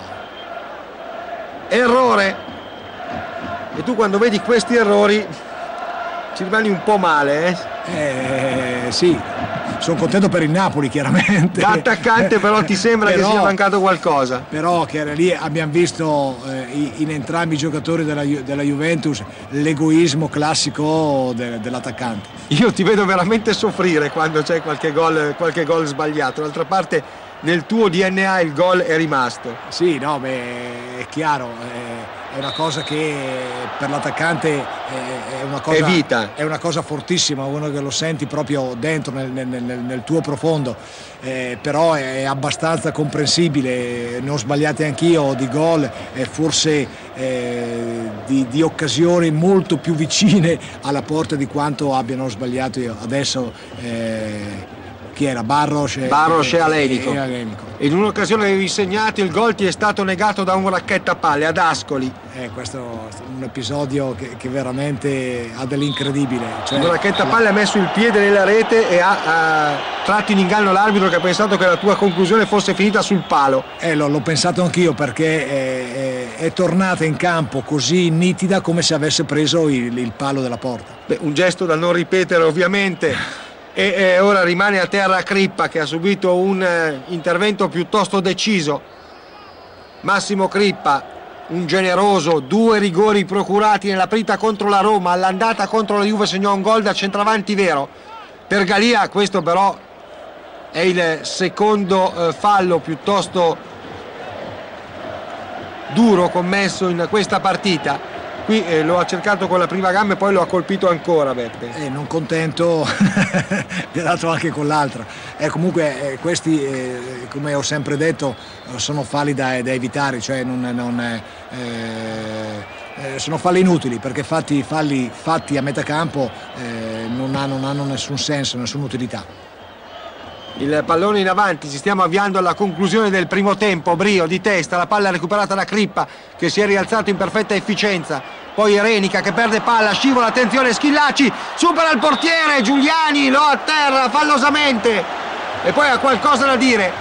Errore. E tu quando vedi questi errori ci rimani un po' male, eh? Eh, sì, sono contento per il Napoli chiaramente. Da attaccante però ti sembra però, che sia mancato qualcosa. Però che lì abbiamo visto eh, in entrambi i giocatori della, della Juventus l'egoismo classico de, dell'attaccante. Io ti vedo veramente soffrire quando c'è qualche gol, qualche gol sbagliato. D'altra parte nel tuo D N A il gol è rimasto. Sì, no, beh, è chiaro. Eh, è una cosa che per l'attaccante è una cosa, è vita, è una cosa fortissima, uno che lo senti proprio dentro nel, nel, nel, nel tuo profondo, eh, però è abbastanza comprensibile. Ne ho sbagliati anch'io di gol, eh, forse eh, di, di occasioni molto più vicine alla porta di quanto abbiano sbagliato io adesso. Eh, chi era? Barros e, Barros e, e Aleinikov. E in un'occasione avevi segnato, il gol ti è stato negato da un racchettapalle ad Ascoli. Eh, questo è un episodio che, che veramente ha dell'incredibile. Cioè, un racchettapalle ha messo il piede nella rete e ha, ha tratto in inganno l'arbitro, che ha pensato che la tua conclusione fosse finita sul palo. Eh, l'ho, l'ho pensato anch'io, perché è, è, è tornata in campo così nitida come se avesse preso il, il palo della porta. Beh, un gesto da non ripetere ovviamente. E eh, ora rimane a terra Crippa, che ha subito un eh, intervento piuttosto deciso. Massimo Crippa, un generoso, due rigori procurati nella partita contro la Roma, all'andata contro la Juve segnò un gol da centravanti vero. Per Galia questo però è il secondo eh, fallo piuttosto duro commesso in questa partita. Qui eh, lo ha cercato con la prima gamba e poi lo ha colpito ancora, Beppe. Eh, non contento, gli ha dato anche con l'altra. Eh, comunque eh, questi, eh, come ho sempre detto, sono falli da, da evitare, cioè non, non, eh, eh, sono falli inutili, perché fatti, falli fatti a metà campo eh, non, hanno, non hanno nessun senso, nessuna utilità. Il pallone in avanti, ci stiamo avviando alla conclusione del primo tempo. Brio di testa, la palla recuperata da Crippa che si è rialzato in perfetta efficienza, poi Renica che perde palla, scivola, attenzione Schillaci, supera il portiere, Giuliani lo atterra fallosamente e poi ha qualcosa da dire.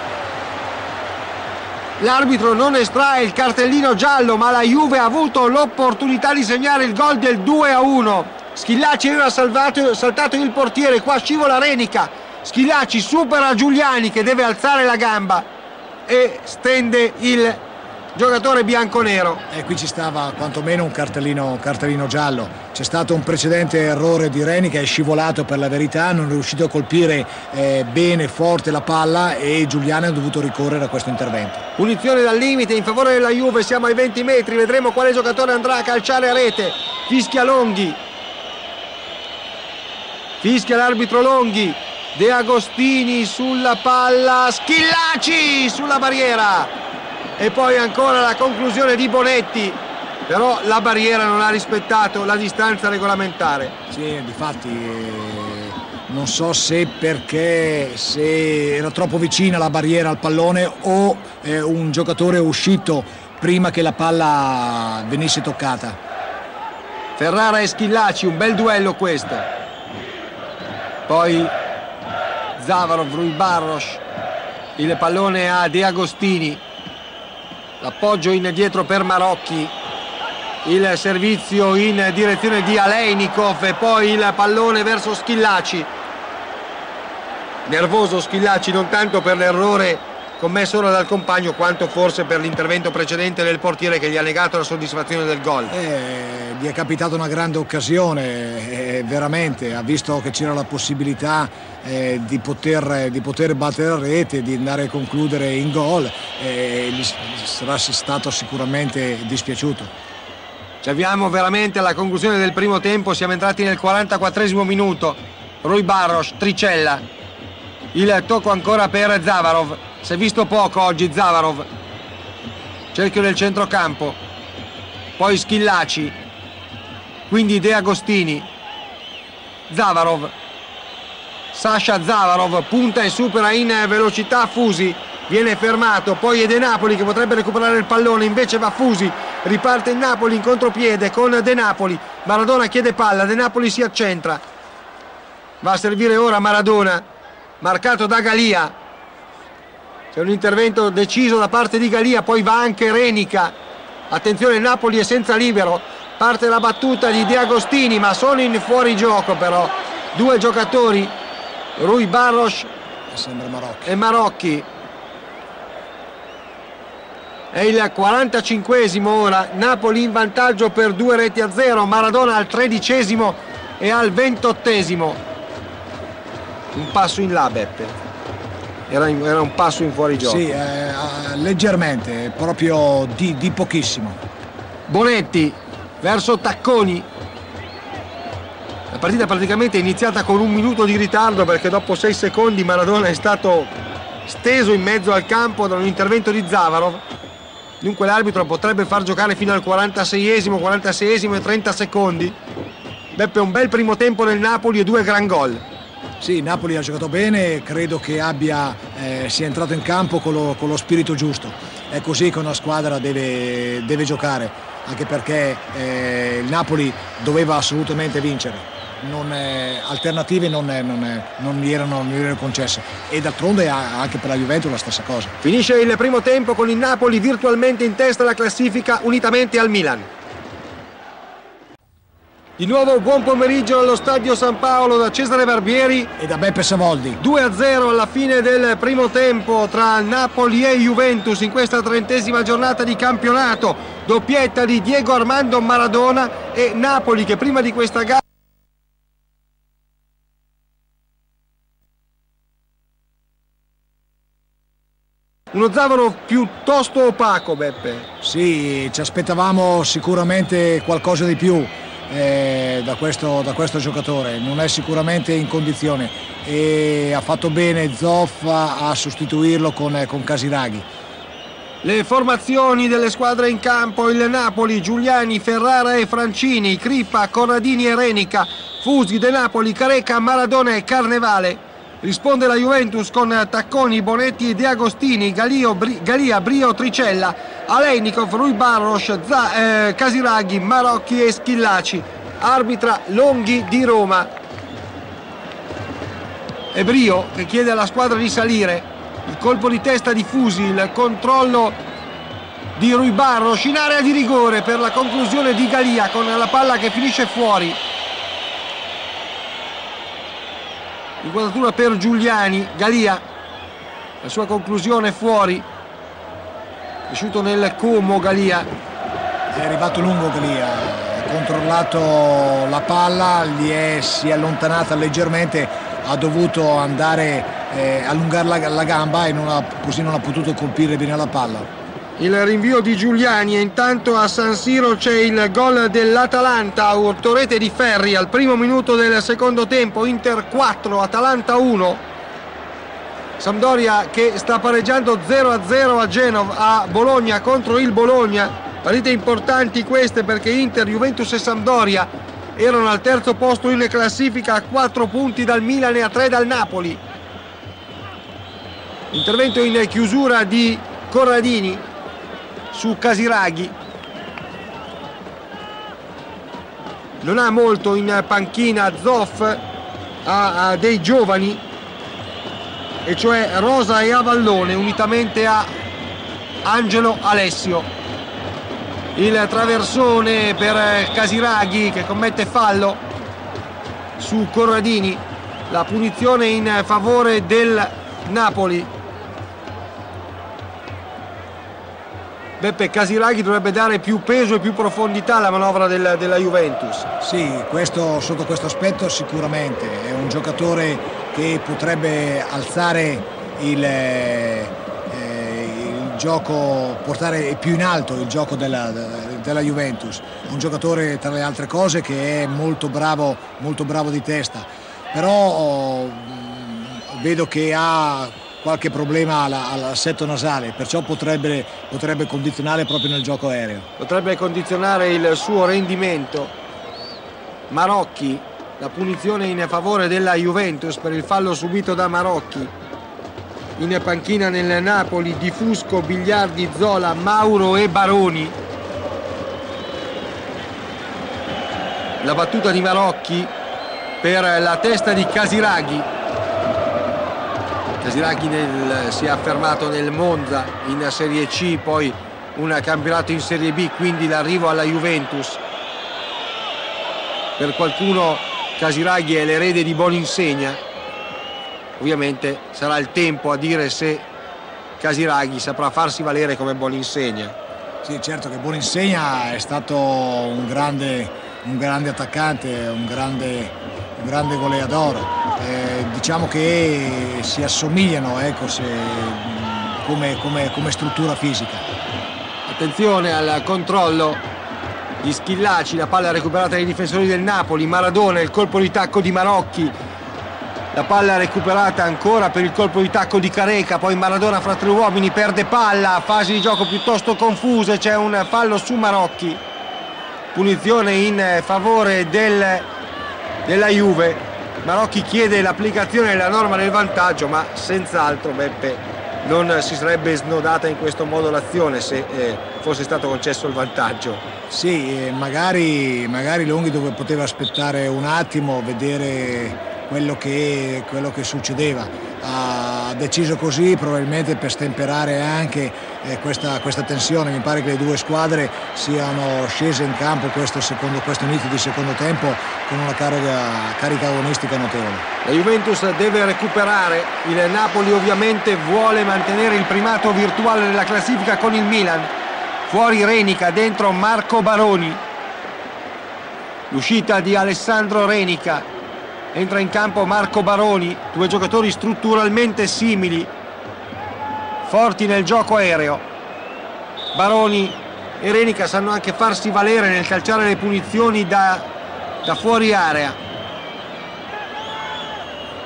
L'arbitro non estrae il cartellino giallo, ma la Juve ha avuto l'opportunità di segnare il gol del due a uno. Schillaci aveva salvato, saltato il portiere, qua scivola Renica, Schillaci supera Giuliani che deve alzare la gamba e stende il giocatore bianconero. E qui ci stava quantomeno un cartellino, cartellino giallo. C'è stato un precedente errore di Renica, è scivolato per la verità, non è riuscito a colpire eh, bene, forte la palla e Giuliani ha dovuto ricorrere a questo intervento. Punizione dal limite in favore della Juve, siamo ai venti metri, vedremo quale giocatore andrà a calciare a rete. Fischia Longhi, fischia l'arbitro Longhi. De Agostini sulla palla, Schillaci sulla barriera e poi ancora la conclusione di Bonetti, però la barriera non ha rispettato la distanza regolamentare. Sì, difatti eh, non so se perché se era troppo vicina la barriera al pallone o eh, un giocatore è uscito prima che la palla venisse toccata. Ferrara e Schillaci, un bel duello questo. Poi Zavarov, Rui Barros, il pallone a De Agostini, l'appoggio in dietro per Marocchi, il servizio in direzione di Alejnikov e poi il pallone verso Schillaci. Nervoso Schillaci, non tanto per l'errore commesso ora dal compagno quanto forse per l'intervento precedente del portiere che gli ha negato la soddisfazione del gol. Eh, gli è capitata una grande occasione, eh, veramente, ha visto che c'era la possibilità eh, di, poter, di poter battere la rete, di andare a concludere in gol, e gli sarà stato sicuramente dispiaciuto. Ci avviamo veramente alla conclusione del primo tempo, siamo entrati nel quarantaquattresimo minuto. Rui Barros, Tricella, il tocco ancora per Zavarov. Si è visto poco oggi Zavarov, cerchio del centrocampo, poi Schillaci, quindi De Agostini, Zavarov, Sasha Zavarov punta e supera in velocità Fusi, viene fermato, poi è De Napoli che potrebbe recuperare il pallone, invece va Fusi, riparte il Napoli in contropiede con De Napoli, Maradona chiede palla, De Napoli si accentra, va a servire ora Maradona, marcato da Galia. C'è un intervento deciso da parte di Galia, poi va anche Renica. Attenzione, il Napoli è senza libero. Parte la battuta di De Agostini, ma sono in fuorigioco però. Due giocatori, Rui Barros sembra Marocchi. e Marocchi. È il quarantacinquesimo ora, Napoli in vantaggio per due reti a zero. Maradona al tredicesimo e al ventottesimo. Un passo in là, Beppe. Era, in, era un passo in fuorigioco. Sì, eh, leggermente, proprio di, di pochissimo. Bonetti verso Tacconi. La partita praticamente è iniziata con un minuto di ritardo perché dopo sei secondi Maradona è stato steso in mezzo al campo da un intervento di Zavarov. Dunque l'arbitro potrebbe far giocare fino al quarantaseiesimo, quarantaseiesimo e trenta secondi. Beppe, un bel primo tempo nel Napoli e due gran gol. Sì, Napoli ha giocato bene, credo che abbia, eh, sia entrato in campo con lo, con lo spirito giusto. È così che una squadra deve, deve giocare, anche perché eh, il Napoli doveva assolutamente vincere. Non, eh, alternative non, eh, non, eh, non, gli erano, non gli erano concesse, e d'altronde anche per la Juventus la stessa cosa. Finisce il primo tempo con il Napoli virtualmente in testa alla classifica unitamente al Milan. Di nuovo buon pomeriggio allo stadio San Paolo da Cesare Barbieri e da Beppe Savoldi. due a zero alla fine del primo tempo tra Napoli e Juventus in questa trentesima giornata di campionato. Doppietta di Diego Armando Maradona e Napoli che prima di questa gara uno Zavarov piuttosto opaco, Beppe. Sì, ci aspettavamo sicuramente qualcosa di più. Eh, da, questo, da questo giocatore, non è sicuramente in condizione e ha fatto bene Zoff a sostituirlo con, con Casiraghi. Le formazioni delle squadre in campo: il Napoli, Giuliani, Ferrara e Francini, Crippa, Corradini e Renica, Fusi, De Napoli, Careca, Maradona e Carnevale. Risponde la Juventus con Tacconi, Bonetti e De Agostini, Galio, Bri, Galia, Brio, Tricella, Aleinikov, Rui Barros, Za, eh, Casiraghi, Marocchi e Schillaci. Arbitra Longhi di Roma. E Brio che chiede alla squadra di salire. Il colpo di testa di Fusi, il controllo di Rui Barros in area di rigore per la conclusione di Galia con la palla che finisce fuori. Inquadratura per Giuliani, Galia, la sua conclusione fuori, cresciuto nel Como Galia. È arrivato lungo Galia, ha controllato la palla, gli è, si è allontanata leggermente, ha dovuto andare eh, allungare la, la gamba e non ha, così non ha potuto colpire bene la palla. Il rinvio di Giuliani e intanto a San Siro c'è il gol dell'Atalanta, ortorete di Ferri al primo minuto del secondo tempo. Inter quattro, Atalanta uno. Sampdoria che sta pareggiando zero a zero a Genova, a Bologna contro il Bologna. Partite importanti queste perché Inter, Juventus e Sampdoria erano al terzo posto in classifica, a quattro punti dal Milan e a tre dal Napoli. Intervento in chiusura di Corradini su Casiraghi. Non ha molto in panchina Zoff, ha, ha dei giovani, e cioè Rosa e Avallone, unitamente a Angelo Alessio. Il traversone per Casiraghi che commette fallo su Corradini, la punizione in favore del Napoli. Beppe, Casiraghi dovrebbe dare più peso e più profondità alla manovra del, della Juventus. Sì, questo, sotto questo aspetto sicuramente. È un giocatore che potrebbe alzare il, eh, il gioco, portare più in alto il gioco della, della Juventus. Un giocatore, tra le altre cose, che è molto bravo, molto bravo di testa. Però oh, vedo che ha qualche problema all'assetto nasale, perciò potrebbe, potrebbe condizionare proprio nel gioco aereo. Potrebbe condizionare il suo rendimento. Marocchi, la punizione in favore della Juventus per il fallo subito da Marocchi. In panchina nel Napoli Di Fusco, Bigliardi, Zola, Mauro e Baroni. La battuta di Marocchi per la testa di Casiraghi. Casiraghi nel, si è affermato nel Monza in Serie C, poi un campionato in Serie B, quindi l'arrivo alla Juventus. Per qualcuno Casiraghi è l'erede di Boninsegna. Ovviamente sarà il tempo a dire se Casiraghi saprà farsi valere come Boninsegna. Sì, certo che Boninsegna è stato un grande, un grande attaccante, un grande, un grande goleador. Eh, diciamo che si assomigliano, ecco, se, come, come, come struttura fisica. Attenzione al controllo di Schillaci, la palla recuperata dai difensori del Napoli. Maradona, il colpo di tacco di Marocchi, la palla recuperata ancora per il colpo di tacco di Careca, poi Maradona fra tre uomini perde palla, fasi di gioco piuttosto confuse, c'è un fallo su Marocchi, punizione in favore del, della Juve. Marocchi chiede l'applicazione della norma del vantaggio, ma senz'altro, Beppe, non si sarebbe snodata in questo modo l'azione se eh, fosse stato concesso il vantaggio. Sì, eh, magari, magari Longhi dove poteva aspettare un attimo, vedere quello che, quello che succedeva. Ha deciso così probabilmente per stemperare anche eh, questa, questa tensione. Mi pare che le due squadre siano scese in campo questo, secondo, questo inizio di secondo tempo con una carica, carica agonistica notevole. La Juventus deve recuperare, il Napoli ovviamente vuole mantenere il primato virtuale della classifica con il Milan. Fuori Renica, dentro Marco Baroni. L'uscita di Alessandro Renica. Entra in campo Marco Baroni, due giocatori strutturalmente simili, forti nel gioco aereo. Baroni e Renica sanno anche farsi valere nel calciare le punizioni da, da fuori area.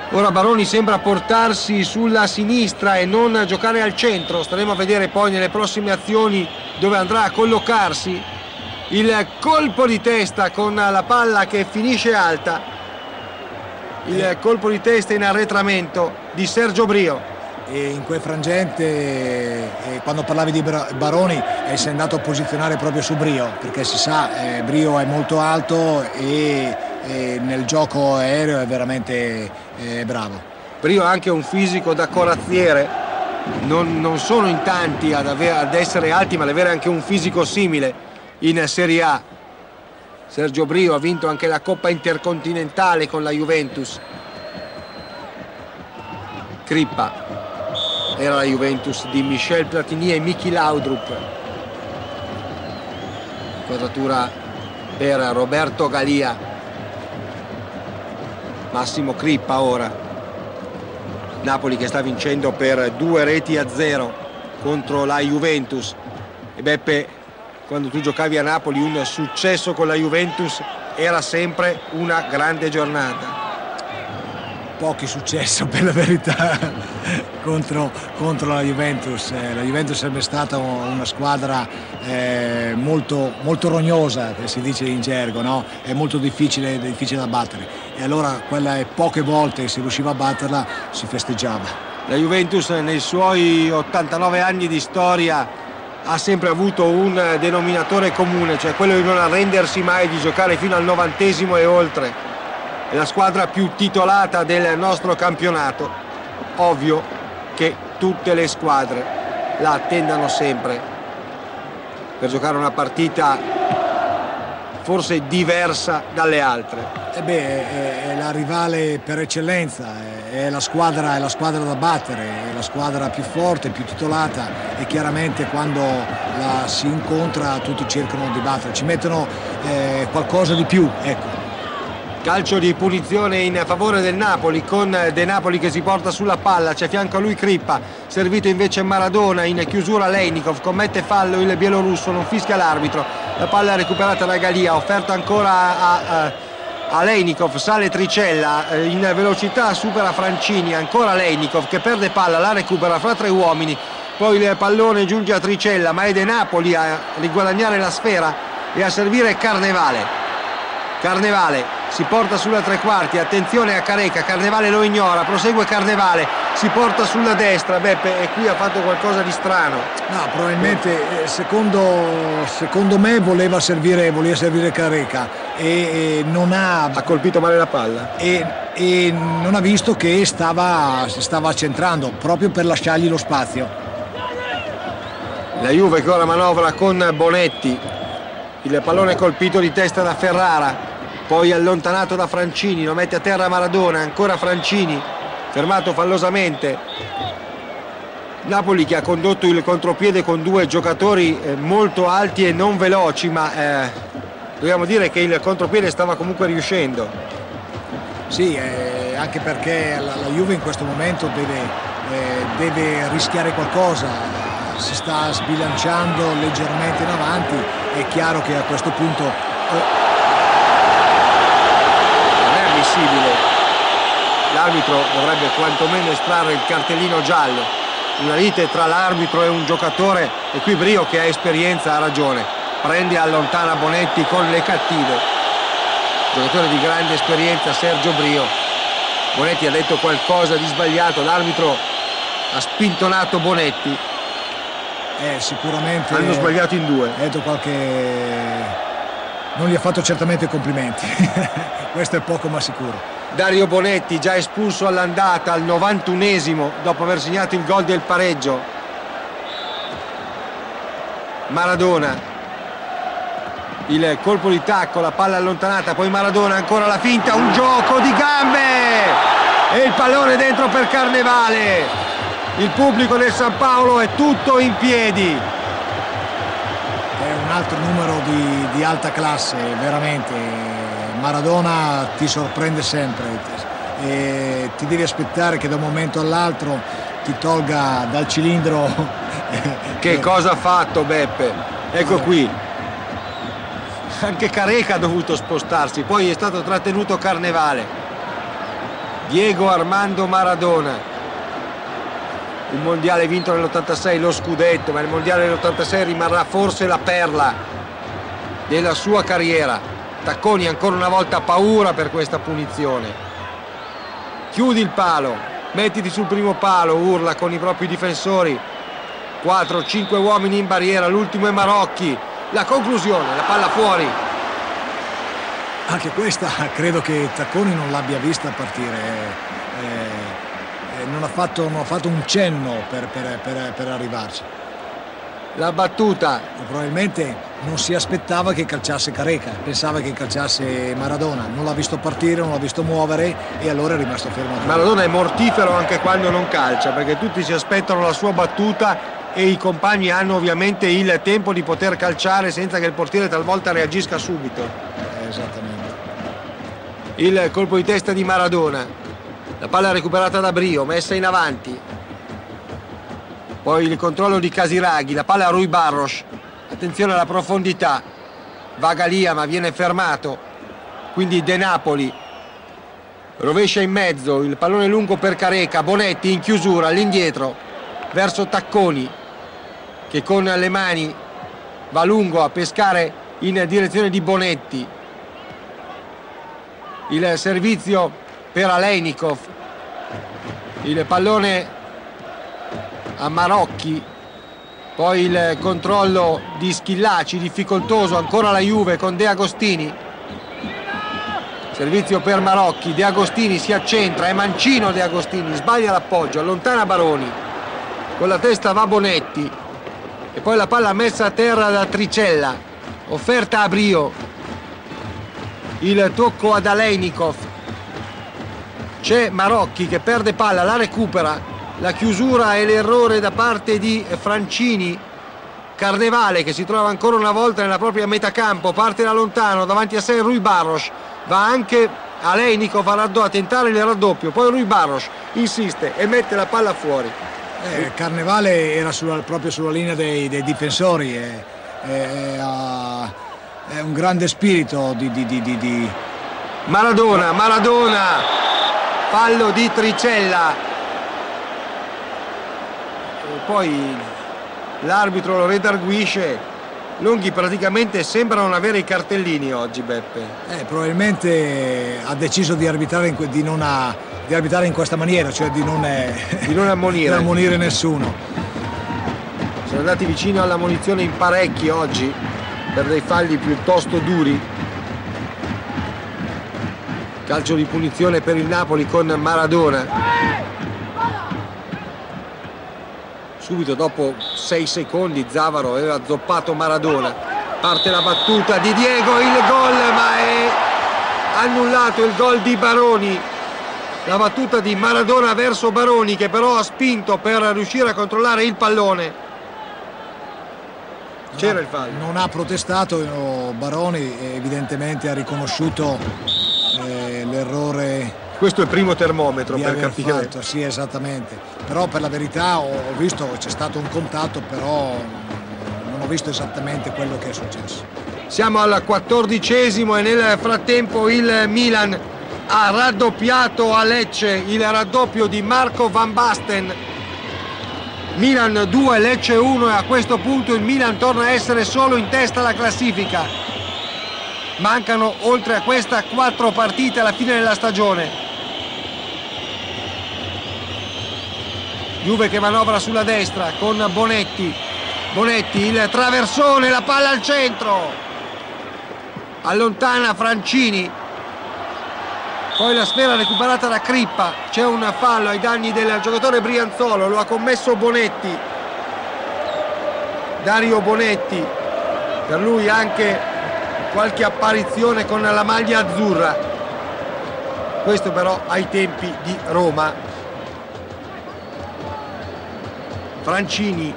Ora Baroni sembra portarsi sulla sinistra e non giocare al centro. Staremo a vedere poi nelle prossime azioni dove andrà a collocarsi. Il colpo di testa con la palla che finisce alta. Il colpo di testa in arretramento di Sergio Brio. E in quel frangente, eh, quando parlavi di Baroni, eh, sei andato a posizionare proprio su Brio, perché si sa, eh, Brio è molto alto e, e nel gioco aereo è veramente eh, bravo. Brio ha anche un fisico da corazziere, non, non sono in tanti ad, avere, ad essere alti, ma ad avere anche un fisico simile in Serie A. Sergio Brio ha vinto anche la Coppa Intercontinentale con la Juventus. Crippa. Era la Juventus di Michel Platini e Miki Laudrup. Quadratura per Roberto Galia. Massimo Crippa ora. Napoli che sta vincendo per due reti a zero contro la Juventus. E Beppe, quando tu giocavi a Napoli, un successo con la Juventus era sempre una grande giornata. Pochi successo per la verità contro, contro la Juventus. La Juventus è sempre stata una squadra eh, molto, molto rognosa, che si dice in gergo, no? È molto difficile, difficile da battere, e allora quelle poche volte che si riusciva a batterla si festeggiava. La Juventus nei suoi ottantanove anni di storia ha sempre avuto un denominatore comune, cioè quello di non arrendersi mai, di giocare fino al novantesimo e oltre. È la squadra più titolata del nostro campionato. Ovvio che tutte le squadre la attendano sempre per giocare una partita forse diversa dalle altre. E beh, è, è la rivale per eccellenza, è la squadra, è la squadra da battere, è la squadra più forte, più titolata, e chiaramente quando la si incontra tutti cercano di battere, ci mettono eh, qualcosa di più, ecco. Calcio di punizione in favore del Napoli, con De Napoli che si porta sulla palla, c'è fianco a lui Crippa, servito invece Maradona, in chiusura Leinikov, commette fallo il bielorusso, non fischia l'arbitro, la palla è recuperata da Galia, offerta ancora a, a, a Leinikov, sale Tricella, in velocità supera Francini, ancora Leinikov che perde palla, la recupera fra tre uomini, poi il pallone giunge a Tricella, ma è De Napoli a riguadagnare la sfera e a servire Carnevale. Carnevale si porta sulla tre quarti, attenzione a Careca, Carnevale lo ignora, prosegue Carnevale, si porta sulla destra, Beppe, e qui ha fatto qualcosa di strano. No, probabilmente secondo, secondo me voleva servire, voleva servire Careca e, e non ha... Ha colpito male la palla. E, e non ha visto che stava, stava centrando, proprio per lasciargli lo spazio. La Juve che ora manovra con Bonetti, il pallone colpito di testa da Ferrara, poi allontanato da Francini, lo mette a terra Maradona, ancora Francini, fermato fallosamente. Napoli che ha condotto il contropiede con due giocatori eh, molto alti e non veloci, ma eh, dobbiamo dire che il contropiede stava comunque riuscendo. Sì, eh, anche perché la, la Juve in questo momento deve, eh, deve rischiare qualcosa, si sta sbilanciando leggermente in avanti, è chiaro che a questo punto... Oh, l'arbitro dovrebbe quantomeno estrarre il cartellino giallo. Una lite tra l'arbitro e un giocatore, e qui Brio che ha esperienza ha ragione, prende e allontana Bonetti con le cattive. Giocatore di grande esperienza Sergio Brio. Bonetti ha detto qualcosa di sbagliato, l'arbitro ha spintonato Bonetti. Eh, sicuramente hanno sbagliato in due. Ha detto qualche... non gli ha fatto certamente complimenti. Questo è poco ma sicuro. Dario Bonetti già espulso all'andata al novantunesimo dopo aver segnato il gol del pareggio. Maradona, il colpo di tacco, la palla allontanata, poi Maradona, ancora la finta, un gioco di gambe e il pallone dentro per Carnevale. Il pubblico del San Paolo è tutto in piedi. È un altro numero di, di alta classe, veramente. Maradona ti sorprende sempre e ti devi aspettare che da un momento all'altro ti tolga dal cilindro. Che cosa ha fatto Beppe? Ecco qui. Anche Careca ha dovuto spostarsi, poi è stato trattenuto Carnevale. Diego Armando Maradona. Un mondiale vinto nell'ottantasei, lo scudetto, ma il mondiale dell'ottantasei rimarrà forse la perla della sua carriera. Tacconi ancora una volta ha paura per questa punizione. Chiudi il palo, mettiti sul primo palo, urla con i propri difensori. quattro cinque uomini in barriera, l'ultimo è Marocchi. La conclusione, la palla fuori. Anche questa credo che Tacconi non l'abbia vista partire. Eh, eh, non, ha fatto, non ha fatto un cenno per, per, per, per arrivarci. La battuta. Probabilmente non si aspettava che calciasse Careca, pensava che calciasse Maradona. Non l'ha visto partire, non l'ha visto muovere e allora è rimasto fermo. Maradona è mortifero anche quando non calcia, perché tutti si aspettano la sua battuta e i compagni hanno ovviamente il tempo di poter calciare senza che il portiere talvolta reagisca subito. Eh, esattamente. Il colpo di testa di Maradona, la palla recuperata da Brio, messa in avanti, poi il controllo di Casiraghi, la palla a Rui Barros, attenzione alla profondità, va Galia ma viene fermato, quindi De Napoli rovescia in mezzo, il pallone lungo per Careca, Bonetti in chiusura, all'indietro verso Tacconi che con le mani va lungo a pescare in direzione di Bonetti. Il servizio per Aleinikov, il pallone a Marocchi, poi il controllo di Schillaci, difficoltoso, ancora la Juve con De Agostini, servizio per Marocchi, De Agostini si accentra, è mancino De Agostini, sbaglia l'appoggio, allontana Baroni, con la testa va Bonetti e poi la palla messa a terra da Tricella, offerta a Brio. Il tocco ad Aleinikov, c'è Marocchi che perde palla, la recupera, la chiusura e l'errore da parte di Francini. Carnevale che si trova ancora una volta nella propria metacampo, parte da lontano, davanti a sé Rui Barros, va anche Aleinikov a, a tentare il raddoppio, poi Rui Barros insiste e mette la palla fuori. Eh, Carnevale era sulla, proprio sulla linea dei, dei difensori e, e, e, uh... è un grande spirito di, di, di, di, di... Maradona, Maradona, fallo di Tricella. E poi l'arbitro lo redarguisce. Longhi praticamente sembra non avere i cartellini oggi, Beppe. Eh, probabilmente ha deciso di arbitrare in, di non ha, di arbitrare in questa maniera, cioè di non, eh, di non ammonire. di ammonire nessuno. Sono andati vicino alla munizione in parecchi oggi, per dei falli piuttosto duri. Calcio di punizione per il Napoli con Maradona. Subito dopo sei secondi Zavaro aveva zoppato Maradona. Parte la battuta di Diego, il gol, ma è annullato il gol di Baroni. La battuta di Maradona verso Baroni, che però ha spinto per riuscire a controllare il pallone. C'era il fallo. Non ha protestato, Baroni evidentemente ha riconosciuto eh, l'errore. Questo è il primo termometro per capire. Fatto, sì, esattamente. Però per la verità ho, ho visto che c'è stato un contatto, però non ho visto esattamente quello che è successo. Siamo al quattordicesimo e nel frattempo il Milan ha raddoppiato a Lecce, il raddoppio di Marco Van Basten. Milan due, Lecce uno, e a questo punto il Milan torna a essere solo in testa alla classifica. Mancano oltre a questa quattro partite alla fine della stagione. Juve che manovra sulla destra con Bonetti. Bonetti, il traversone, la palla al centro. Allontana Francini. Poi la sfera recuperata da Crippa. C'è un fallo ai danni del giocatore Brianzolo, lo ha commesso Bonetti. Dario Bonetti. Per lui anche qualche apparizione con la maglia azzurra. Questo però ai tempi di Roma. Francini,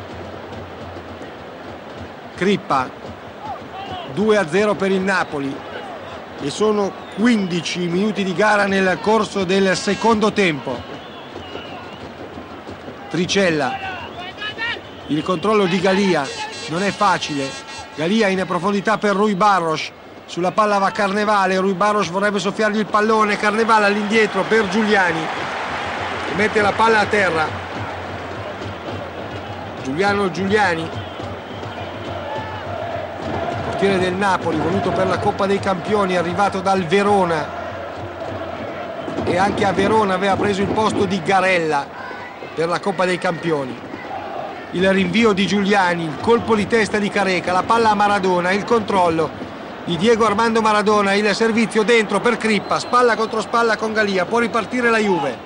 Crippa, due a zero per il Napoli e sono quindici minuti di gara nel corso del secondo tempo. Tricella, il controllo di Galia, non è facile. Galia in profondità per Rui Barros, Sulla palla va Carnevale, Rui Barros vorrebbe soffiargli il pallone, Carnevale all'indietro per Giuliani, mette la palla a terra. Giuliano Giuliani, portiere del Napoli, voluto per la Coppa dei Campioni, arrivato dal Verona, e anche a Verona aveva preso il posto di Garella per la Coppa dei Campioni. Il rinvio di Giuliani, il colpo di testa di Careca, la palla a Maradona, il controllo di Diego Armando Maradona, il servizio dentro per Crippa, spalla contro spalla con Galia, può ripartire la Juve.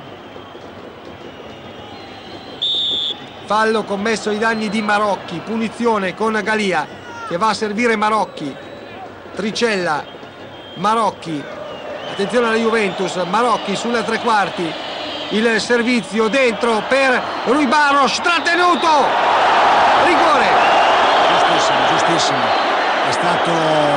Fallo commesso ai danni di Marocchi, punizione con Galia che va a servire Marocchi. Tricella, Marocchi, attenzione alla Juventus, Marocchi sulla tre quarti, il servizio dentro per Rui Barros, trattenuto, rigore. Giustissimo, giustissimo. È stato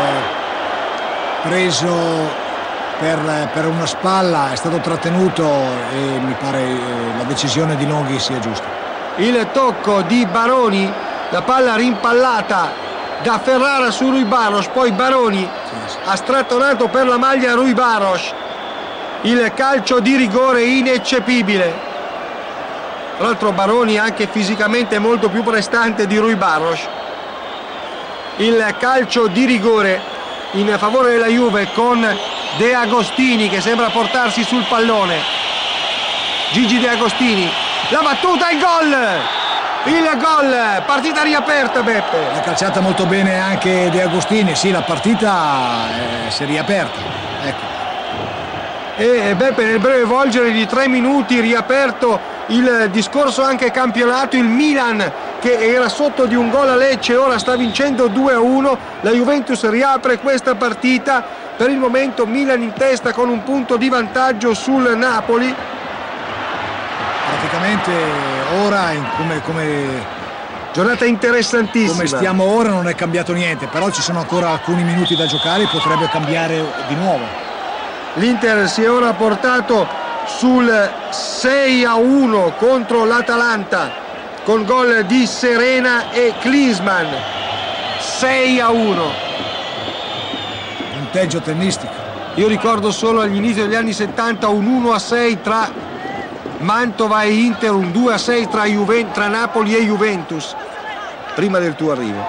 preso per, per una spalla, è stato trattenuto e mi pare eh, la decisione di Longhi sia giusta. Il tocco di Baroni, la palla rimpallata da Ferrara su Rui Barros, poi Baroni sì, sì. ha strattonato per la maglia Rui Barros. Il calcio di rigore ineccepibile. Tra l'altro Baroni è anche fisicamente molto più prestante di Rui Barros. Il calcio di rigore in favore della Juve con De Agostini che sembra portarsi sul pallone. Gigi De Agostini, la battuta, il gol! Il gol, partita riaperta, Beppe. L'ha calciata molto bene anche De Agostini, sì, la partita eh, si è riaperta, ecco. E Beppe, nel breve volgere di tre minuti riaperto il discorso anche campionato, il Milan che era sotto di un gol a Lecce ora sta vincendo due a uno, la Juventus riapre questa partita, per il momento Milan in testa con un punto di vantaggio sul Napoli. Praticamente ora come, come, giornata interessantissima, come stiamo ora non è cambiato niente, però ci sono ancora alcuni minuti da giocare, potrebbe cambiare di nuovo. L'Inter si è ora portato sul sei a uno contro l'Atalanta con gol di Serena e Klinsmann. sei a uno. Punteggio tennistico. Io ricordo solo agli inizi degli anni settanta un uno a sei tra Mantova e Inter, un due a sei tra, Juven- tra Napoli e Juventus prima del tuo arrivo.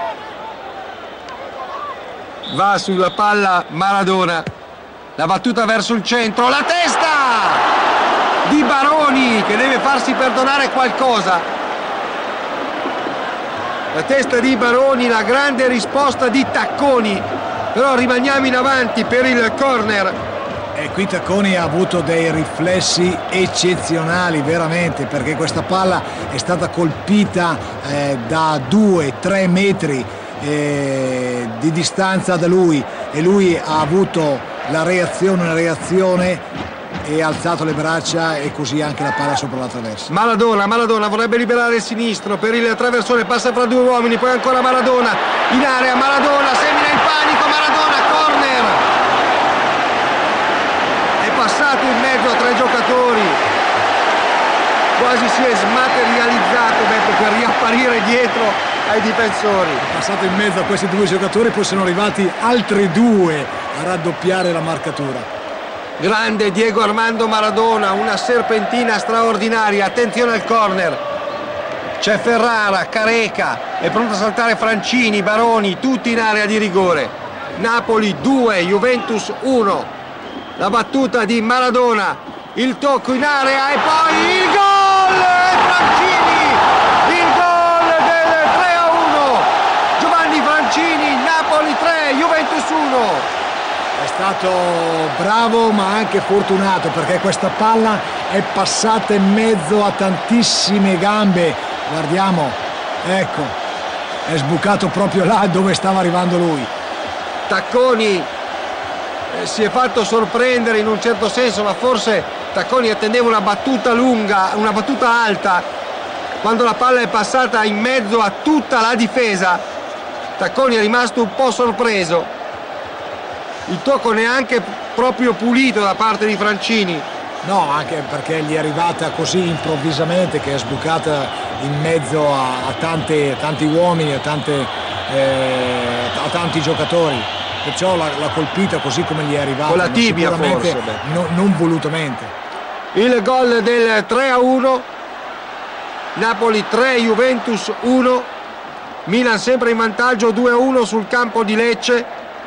Va sulla palla Maradona, la battuta verso il centro, la testa di Baroni che deve farsi perdonare qualcosa. La testa di Baroni, la grande risposta di Tacconi, però rimaniamo in avanti per il corner. E qui Tacconi ha avuto dei riflessi eccezionali veramente, perché questa palla è stata colpita eh, da due tre metri eh, di distanza da lui e lui ha avuto la reazione, una reazione e ha alzato le braccia e così anche la palla sopra la traversa. Maradona, Maradona vorrebbe liberare il sinistro per il traversone, passa fra due uomini, poi ancora Maradona in area, Maradona semina il panico, Maradona, corner. È passato in mezzo a tre giocatori, quasi si è smaterializzato Beppe per riapparire dietro ai difensori. È passato in mezzo a questi due giocatori, poi sono arrivati altri due a raddoppiare la marcatura. Grande Diego Armando Maradona, una serpentina straordinaria, attenzione al corner, c'è Ferrara, Careca, è pronto a saltare Francini, Baroni, tutti in area di rigore. Napoli due, Juventus uno, la battuta di Maradona, il tocco in area e poi il gol! E Francini, il gol del tre a uno, Giovanni Francini, Napoli tre, Juventus uno. È stato bravo ma anche fortunato, perché questa palla è passata in mezzo a tantissime gambe. Guardiamo, ecco, è sbucato proprio là dove stava arrivando lui. Tacconi eh, si è fatto sorprendere in un certo senso, ma forse Tacconi attendeva una battuta lunga, una battuta alta. Quando la palla è passata in mezzo a tutta la difesa, Tacconi è rimasto un po' sorpreso. Il tocco neanche proprio pulito da parte di Francini. No, anche perché gli è arrivata così improvvisamente che è sbucata in mezzo a, a, tante, a tanti uomini, a, tante, eh, a tanti giocatori. perciò l'ha colpita così come gli è arrivata, con la tibia forse, no, non volutamente. Il gol del tre a uno, Napoli tre, Juventus uno, Milan sempre in vantaggio due a uno sul campo di Lecce.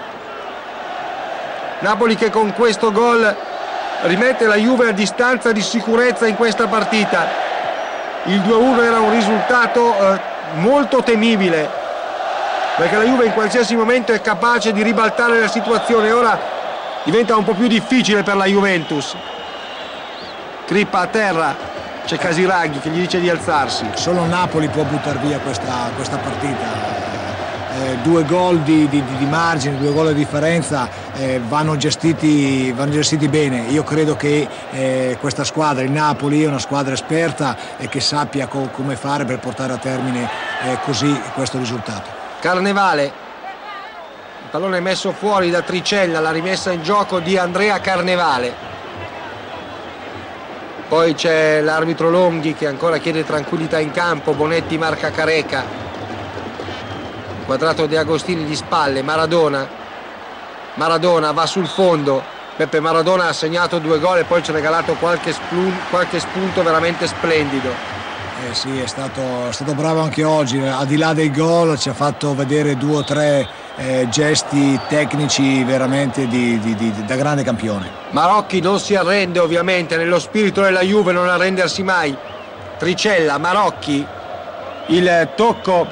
Napoli che con questo gol rimette la Juve a distanza di sicurezza in questa partita. Il due a uno era un risultato eh, molto temibile, perché la Juve in qualsiasi momento è capace di ribaltare la situazione. Ora diventa un po' più difficile per la Juventus. Crippa a terra, c'è Casiraghi che gli dice di alzarsi. Solo Napoli può buttare via questa, questa partita. Eh, due gol di, di, di margine, due gol di differenza eh, vanno, gestiti, vanno gestiti bene. Io credo che eh, questa squadra, il Napoli, è una squadra esperta e che sappia co come fare per portare a termine eh, così questo risultato. Carnevale, il pallone è messo fuori da Tricella, la rimessa in gioco di Andrea Carnevale. Poi c'è l'arbitro Longhi che ancora chiede tranquillità in campo. Bonetti marca Careca, quadrato De Agostini di spalle. Maradona Maradona va sul fondo. Peppe Maradona ha segnato due gol e poi ci ha regalato qualche, qualche spunto veramente splendido. Eh sì, è stato, è stato bravo anche oggi, al di là dei gol ci ha fatto vedere due o tre eh, gesti tecnici veramente di, di, di, da grande campione. Marocchi non si arrende ovviamente, nello spirito della Juve non arrendersi mai. Tricella, Marocchi, il tocco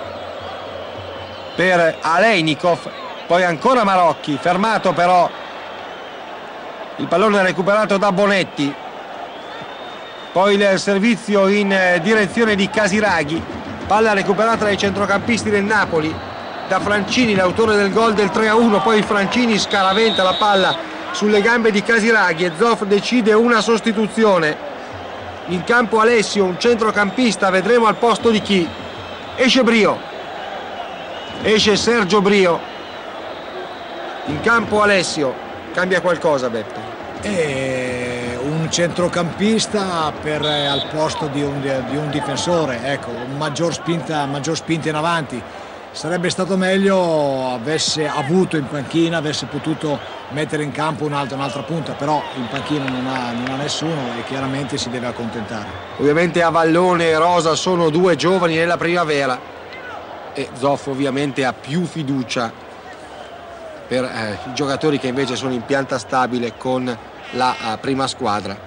per Alejnikov, poi ancora Marocchi, fermato però, il pallone recuperato da Bonetti. Poi il servizio in direzione di Casiraghi, palla recuperata dai centrocampisti del Napoli, da Francini, l'autore del gol del tre a uno. Poi Francini scaraventa la palla sulle gambe di Casiraghi e Zoff decide una sostituzione. In campo Alessio, un centrocampista, vedremo al posto di chi. Esce Brio, esce Sergio Brio. In campo Alessio, cambia qualcosa Beppe? E un centrocampista per, eh, al posto di un, di un difensore, ecco, maggior spinta, maggior spinta in avanti. Sarebbe stato meglio avesse avuto in panchina, avesse potuto mettere in campo un'altra, un'altra punta, però in panchina non ha, non ha nessuno e chiaramente si deve accontentare. Ovviamente Avallone e Rosa sono due giovani nella primavera e Zoff ovviamente ha più fiducia per eh, i giocatori che invece sono in pianta stabile con la uh, prima squadra.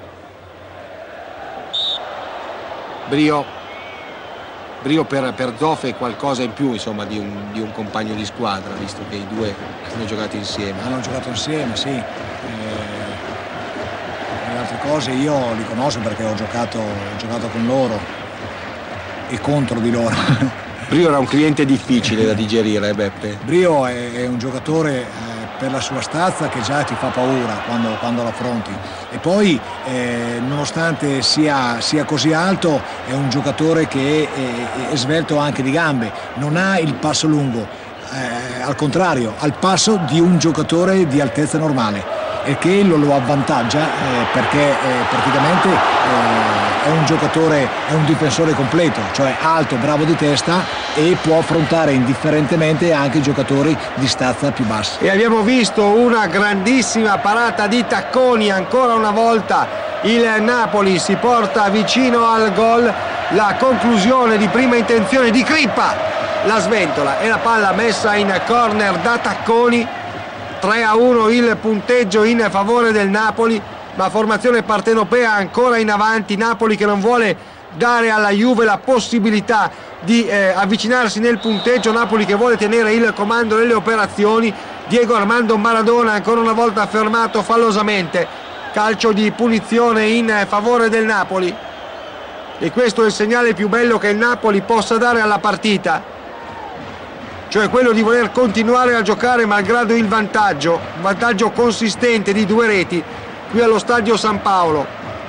Brio, Brio per, per Zoff è qualcosa in più, insomma, di un, di un compagno di squadra, visto che i due hanno giocato insieme. Hanno giocato insieme, sì. E le altre cose io li conosco perché ho giocato, ho giocato con loro e contro di loro. Brio era un cliente difficile da digerire, eh, Beppe? Brio è, è un giocatore eh, per la sua stazza che già ti fa paura quando, quando lo affronti. E poi, eh, nonostante sia, sia così alto, è un giocatore che è, è, è svelto anche di gambe, non ha il passo lungo, eh, al contrario, ha il passo di un giocatore di altezza normale e che lo, lo avvantaggia eh, perché eh, praticamente eh, è un giocatore, è un difensore completo, cioè alto, bravo di testa e può affrontare indifferentemente anche i giocatori di stazza più bassa. E abbiamo visto una grandissima parata di Tacconi, ancora una volta il Napoli si porta vicino al gol, la conclusione di prima intenzione di Crippa, la sventola e la palla messa in corner da Tacconi. Tre a uno il punteggio in favore del Napoli, ma formazione partenopea ancora in avanti. Napoli che non vuole dare alla Juve la possibilità di eh, avvicinarsi nel punteggio, Napoli che vuole tenere il comando delle operazioni. Diego Armando Maradona ancora una volta fermato fallosamente, calcio di punizione in favore del Napoli e questo è il segnale più bello che il Napoli possa dare alla partita, cioè quello di voler continuare a giocare malgrado il vantaggio, un vantaggio consistente di due reti qui allo stadio San Paolo.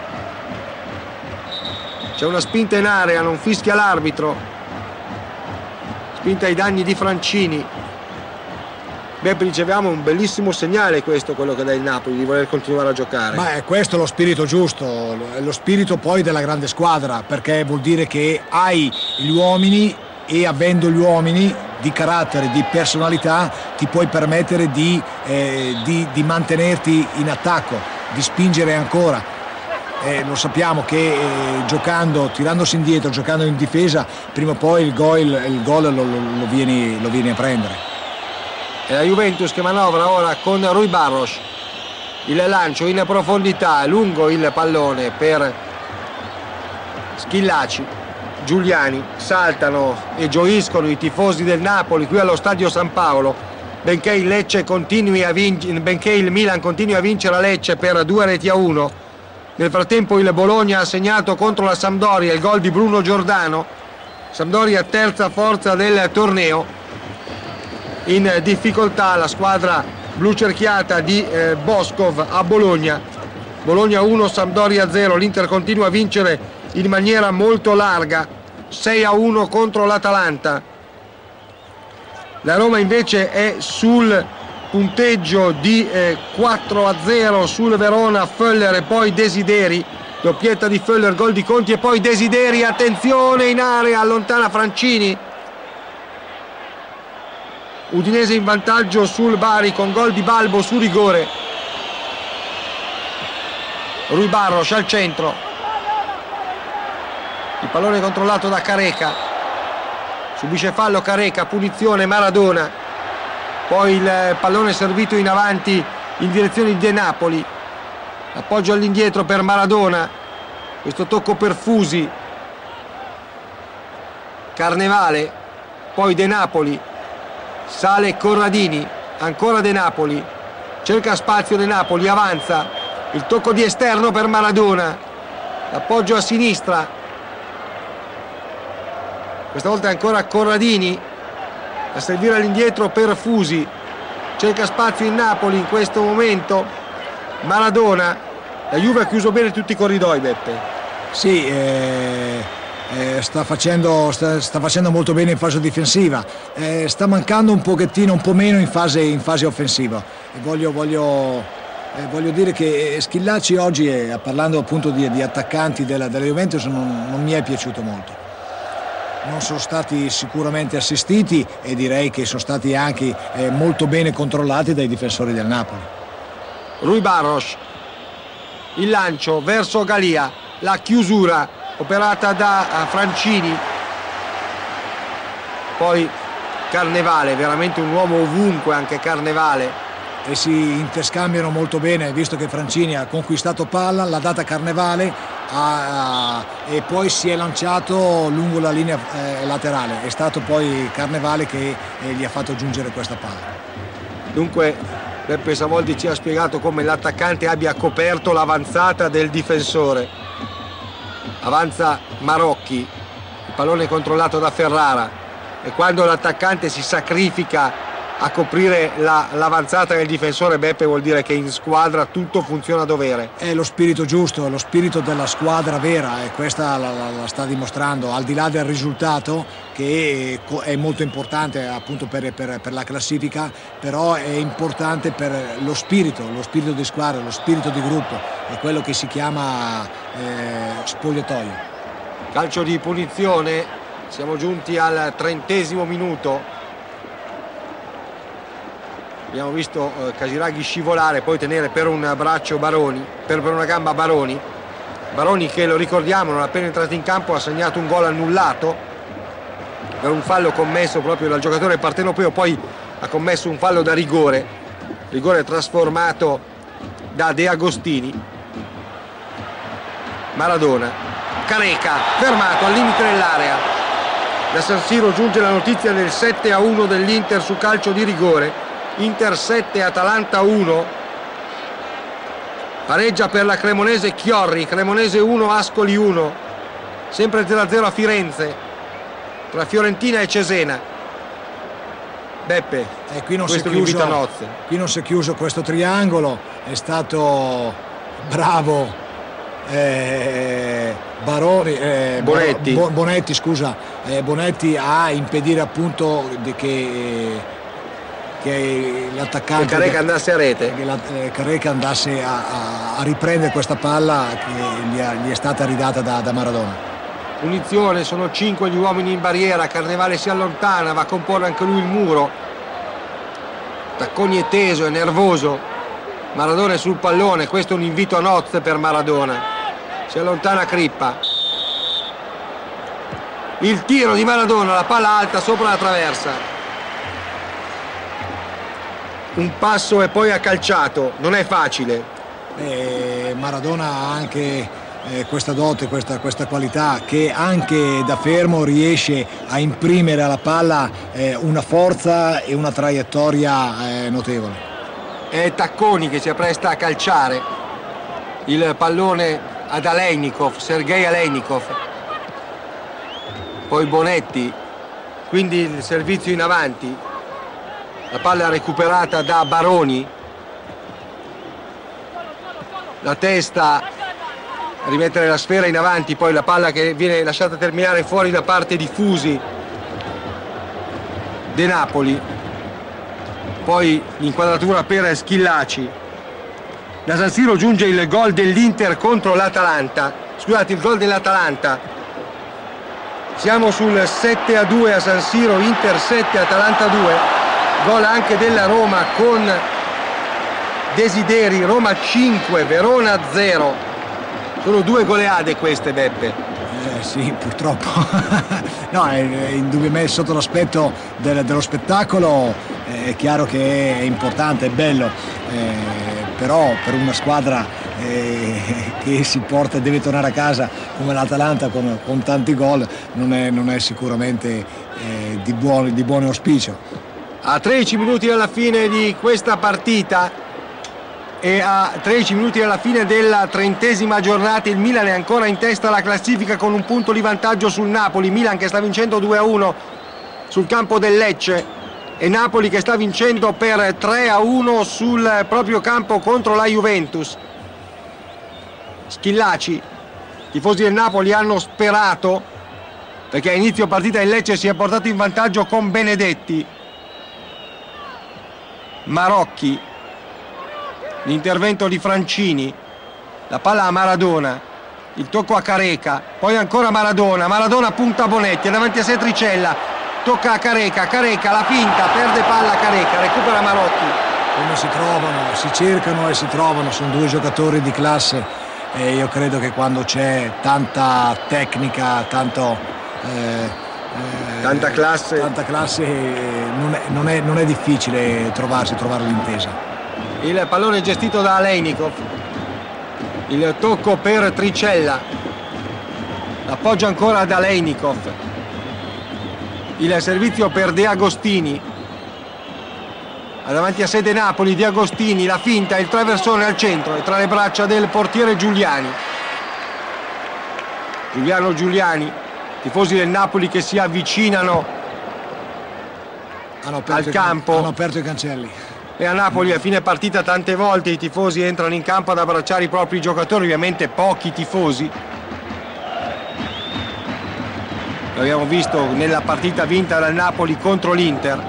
C'è una spinta in area, non fischia l'arbitro, spinta ai danni di Francini. Beh, riceviamo un bellissimo segnale questo, quello che dà il Napoli, di voler continuare a giocare. Ma è questo lo spirito giusto, lo spirito poi della grande squadra, perché vuol dire che hai gli uomini e avendo gli uomini di carattere, di personalità, ti puoi permettere di, eh, di, di mantenerti in attacco, di spingere ancora. Eh, lo sappiamo che eh, giocando, tirandosi indietro, giocando in difesa, prima o poi il gol, il gol lo, lo, lo, vieni, lo vieni a prendere. E la Juventus che manovra ora con Rui Barros, il lancio in profondità, lungo il pallone per Schillaci. Giuliani, saltano e gioiscono i tifosi del Napoli qui allo stadio San Paolo, benché il, Lecce continui a benché il Milan continui a vincere a Lecce per due reti a uno. Nel frattempo il Bologna ha segnato contro la Sampdoria il gol di Bruno Giordano. Sampdoria terza forza del torneo, in difficoltà la squadra blu cerchiata di eh, Boscov a Bologna. Bologna uno, Sampdoria zero. L'Inter continua a vincere in maniera molto larga, sei a uno contro l'Atalanta. La Roma invece è sul punteggio di eh, quattro a zero sul Verona. Föller e poi Desideri, doppietta di Föller, gol di Conti e poi Desideri, attenzione in area, allontana Francini. Udinese in vantaggio sul Bari con gol di Balbo su rigore. Rui Barros al centro, il pallone controllato da Careca, subisce fallo Careca, punizione Maradona. Poi il pallone servito in avanti in direzione di De Napoli, appoggio all'indietro per Maradona, questo tocco per Fusi, Carnevale, poi De Napoli, sale Corradini, ancora De Napoli, cerca spazio De Napoli, avanza, il tocco di esterno per Maradona, l'appoggio a sinistra, questa volta ancora Corradini a servire all'indietro per Fusi, cerca spazio in Napoli in questo momento Maradona. La Juve ha chiuso bene tutti i corridoi, Beppe. Sì, eh, eh, sta, facendo, sta, sta facendo molto bene in fase difensiva, eh, sta mancando un pochettino, un po' meno in fase, in fase offensiva. E voglio, voglio, eh, voglio dire che Schillaci oggi, eh, parlando appunto di, di attaccanti della, della Juventus, non, non mi è piaciuto molto. Non sono stati sicuramente assistiti e direi che sono stati anche eh, molto bene controllati dai difensori del Napoli. Rui Barros, il lancio verso Galia, la chiusura operata da Francini, poi Carnevale, veramente un uomo ovunque anche Carnevale. E si interscambiano molto bene, visto che Francini ha conquistato palla, l'ha data Carnevale ha, e poi si è lanciato lungo la linea eh, laterale. È stato poi Carnevale che eh, gli ha fatto giungere questa palla. Dunque Beppe Savoldi ci ha spiegato come l'attaccante abbia coperto l'avanzata del difensore. Avanza Marocchi, il pallone controllato da Ferrara, e quando l'attaccante si sacrifica a coprire l'avanzata la, del difensore, Beppe, vuol dire che in squadra tutto funziona a dovere. È lo spirito giusto, è lo spirito della squadra vera, e questa la, la, la sta dimostrando, al di là del risultato che è molto importante appunto per, per, per la classifica, però è importante per lo spirito, lo spirito di squadra, lo spirito di gruppo, è quello che si chiama eh, spogliatoio. Calcio di punizione, siamo giunti al trentesimo minuto. Abbiamo visto eh, Casiraghi scivolare, poi tenere per un braccio Baroni, per, per una gamba Baroni. Baroni che, lo ricordiamo, non appena entrato in campo ha segnato un gol annullato per un fallo commesso proprio dal giocatore partenopeo, poi ha commesso un fallo da rigore, rigore trasformato da De Agostini. Maradona, Careca, fermato al limite dell'area. Da San Siro giunge la notizia del sette a uno dell'Inter su calcio di rigore. Inter sette, Atalanta uno. Pareggia per la Cremonese Chiorri, Cremonese uno, Ascoli uno. Sempre zero a zero a Firenze tra Fiorentina e Cesena. Beppe, eh, qui non questo si è chiuso, nozze. Qui non si è chiuso questo triangolo, è stato bravo eh, Baroni, eh, Bonetti. Bo, Bonetti, scusa, eh, Bonetti a impedire appunto di che che l'attaccante che Careca andasse a rete, che la, eh, Careca andasse a, a, a riprendere questa palla che gli, ha, gli è stata ridata da, da Maradona. Punizione, sono cinque gli uomini in barriera, Carnevale si allontana, va a comporre anche lui il muro. Tacconi è teso, è nervoso. Maradona è sul pallone, questo è un invito a nozze per Maradona. Si allontana Crippa. Il tiro di Maradona, la palla alta sopra la traversa. Un passo e poi ha calciato, non è facile. Eh, Maradona ha anche eh, questa dote, questa, questa qualità, che anche da fermo riesce a imprimere alla palla eh, una forza e una traiettoria eh, notevole. È Tacconi che si appresta a calciare il pallone ad Aleinikov, Sergei Aleinikov. Poi Bonetti, quindi il servizio in avanti. La palla recuperata da Baroni. La testa a rimettere la sfera in avanti, poi la palla che viene lasciata terminare fuori da parte di Fusi. De Napoli. Poi l'inquadratura per Schillaci. Da San Siro giunge il gol dell'Inter contro l'Atalanta. Scusate, il gol dell'Atalanta. Siamo sul sette a due a San Siro, Inter sette, Atalanta due. Gol anche della Roma con Desideri, Roma cinque, Verona zero. Sono due goleade queste, Beppe. Eh, sì, purtroppo. No, è, è indubbiamente sotto l'aspetto del, dello spettacolo è chiaro che è importante, è bello, eh, però per una squadra eh, che si porta e deve tornare a casa come l'Atalanta con, con tanti gol non è, non è sicuramente eh, di, buon, di buon auspicio. A tredici minuti alla fine di questa partita e a tredici minuti alla fine della trentesima giornata il Milan è ancora in testa alla classifica con un punto di vantaggio sul Napoli. Milan che sta vincendo due a uno sul campo del Lecce e Napoli che sta vincendo per tre a uno sul proprio campo contro la Juventus. Schillaci, i tifosi del Napoli hanno sperato perché a inizio partita il Lecce si è portato in vantaggio con Benedetti. Marocchi, l'intervento di Francini, la palla a Maradona, il tocco a Careca, poi ancora Maradona, Maradona punta a Bonetti, è davanti a sé Tricella, tocca a Careca, Careca la finta, perde palla Careca, recupera Marotti. Come si trovano, si cercano e si trovano, sono due giocatori di classe e io credo che quando c'è tanta tecnica, tanto... Eh, Eh, tanta classe, tanta classe eh, non, è, non, è, non è difficile trovarsi, trovare l'intesa. Il pallone gestito da Aleinikov, il tocco per Tricella, l'appoggio ancora ad Aleinikov, il servizio per De Agostini, davanti a sé De Napoli, De Agostini, la finta, il traversone al centro e tra le braccia del portiere Giuliani. Giuliano Giuliani, tifosi del Napoli che si avvicinano hanno al i, campo. Hanno aperto i cancelli. E a Napoli a fine partita tante volte i tifosi entrano in campo ad abbracciare i propri giocatori, ovviamente pochi tifosi. L'abbiamo visto nella partita vinta dal Napoli contro l'Inter.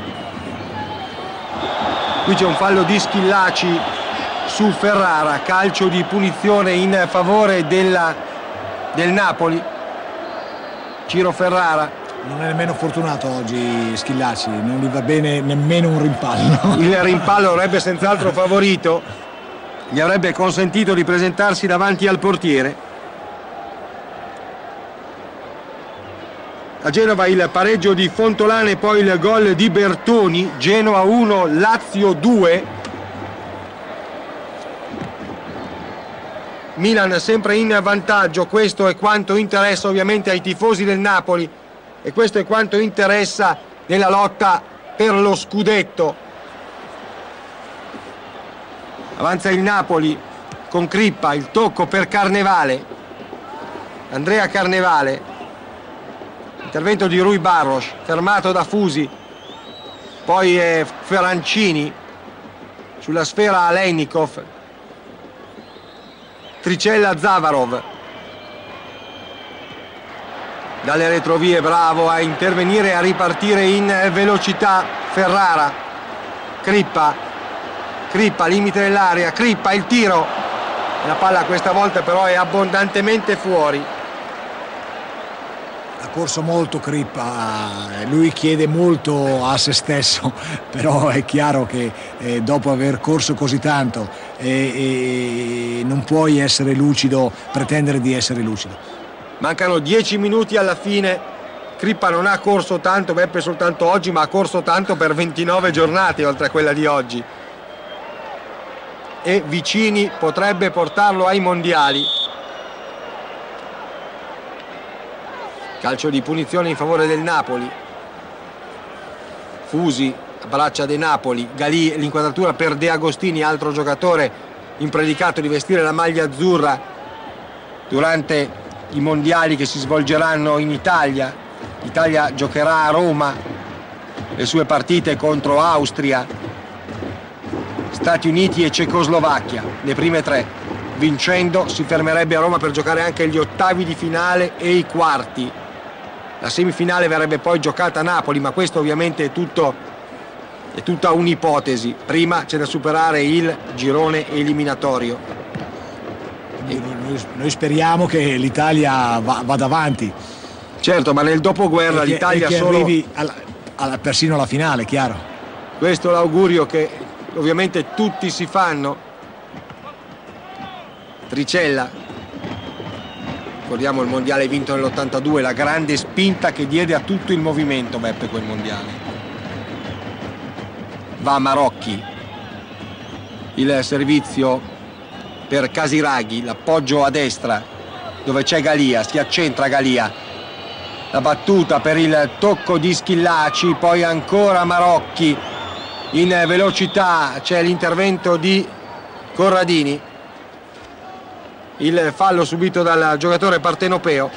Qui c'è un fallo di Schillaci su Ferrara, calcio di punizione in favore della, del Napoli. Ciro Ferrara. Non è nemmeno fortunato oggi Schillaci, non gli va bene nemmeno un rimpallo. Il rimpallo avrebbe senz'altro favorito, gli avrebbe consentito di presentarsi davanti al portiere. A Genova il pareggio di Fontolane e poi il gol di Bertoni. Genoa uno, Lazio due. Milan sempre in vantaggio, questo è quanto interessa ovviamente ai tifosi del Napoli e questo è quanto interessa nella lotta per lo scudetto. Avanza il Napoli con Crippa, il tocco per Carnevale, Andrea Carnevale, intervento di Rui Barros, fermato da Fusi, poi è Ferrancini sulla sfera Aleinikov, Tricella Zavarov. Dalle retrovie bravo a intervenire e a ripartire in velocità Ferrara. Crippa, Crippa limite dell'area, Crippa il tiro. La palla questa volta però è abbondantemente fuori. corso molto Crippa, lui chiede molto a se stesso, però è chiaro che eh, dopo aver corso così tanto eh, eh, non puoi essere lucido, pretendere di essere lucido. Mancano dieci minuti alla fine, Crippa non ha corso tanto, Beppe soltanto oggi, ma ha corso tanto per ventinove giornate oltre a quella di oggi. E Vicini potrebbe portarlo ai mondiali. Calcio di punizione in favore del Napoli. Fusi abbraccia De Napoli, Galì, l'inquadratura per De Agostini, altro giocatore impredicato di vestire la maglia azzurra durante i mondiali che si svolgeranno in Italia. L'Italia giocherà a Roma le sue partite contro Austria, Stati Uniti e Cecoslovacchia, le prime tre. Vincendo si fermerebbe a Roma per giocare anche gli ottavi di finale e i quarti. La semifinale verrebbe poi giocata a Napoli, ma questo ovviamente è tutto, è tutta un'ipotesi. Prima c'è da superare il girone eliminatorio. E noi, noi speriamo che l'Italia va, vada avanti. Certo, ma nel dopoguerra e che, l'Italia e che solo... arrivi alla, alla, persino alla finale, chiaro. Questo è l'augurio che ovviamente tutti si fanno. Tricella. Ricordiamo il mondiale vinto nell'ottantadue, la grande spinta che diede a tutto il movimento Beppe quel mondiale. Va Marocchi, il servizio per Casiraghi, l'appoggio a destra dove c'è Galia, si accentra Galia, la battuta per il tocco di Schillaci, poi ancora Marocchi in velocità, c'è l'intervento di Corradini. Il fallo subito dal giocatore partenopeo.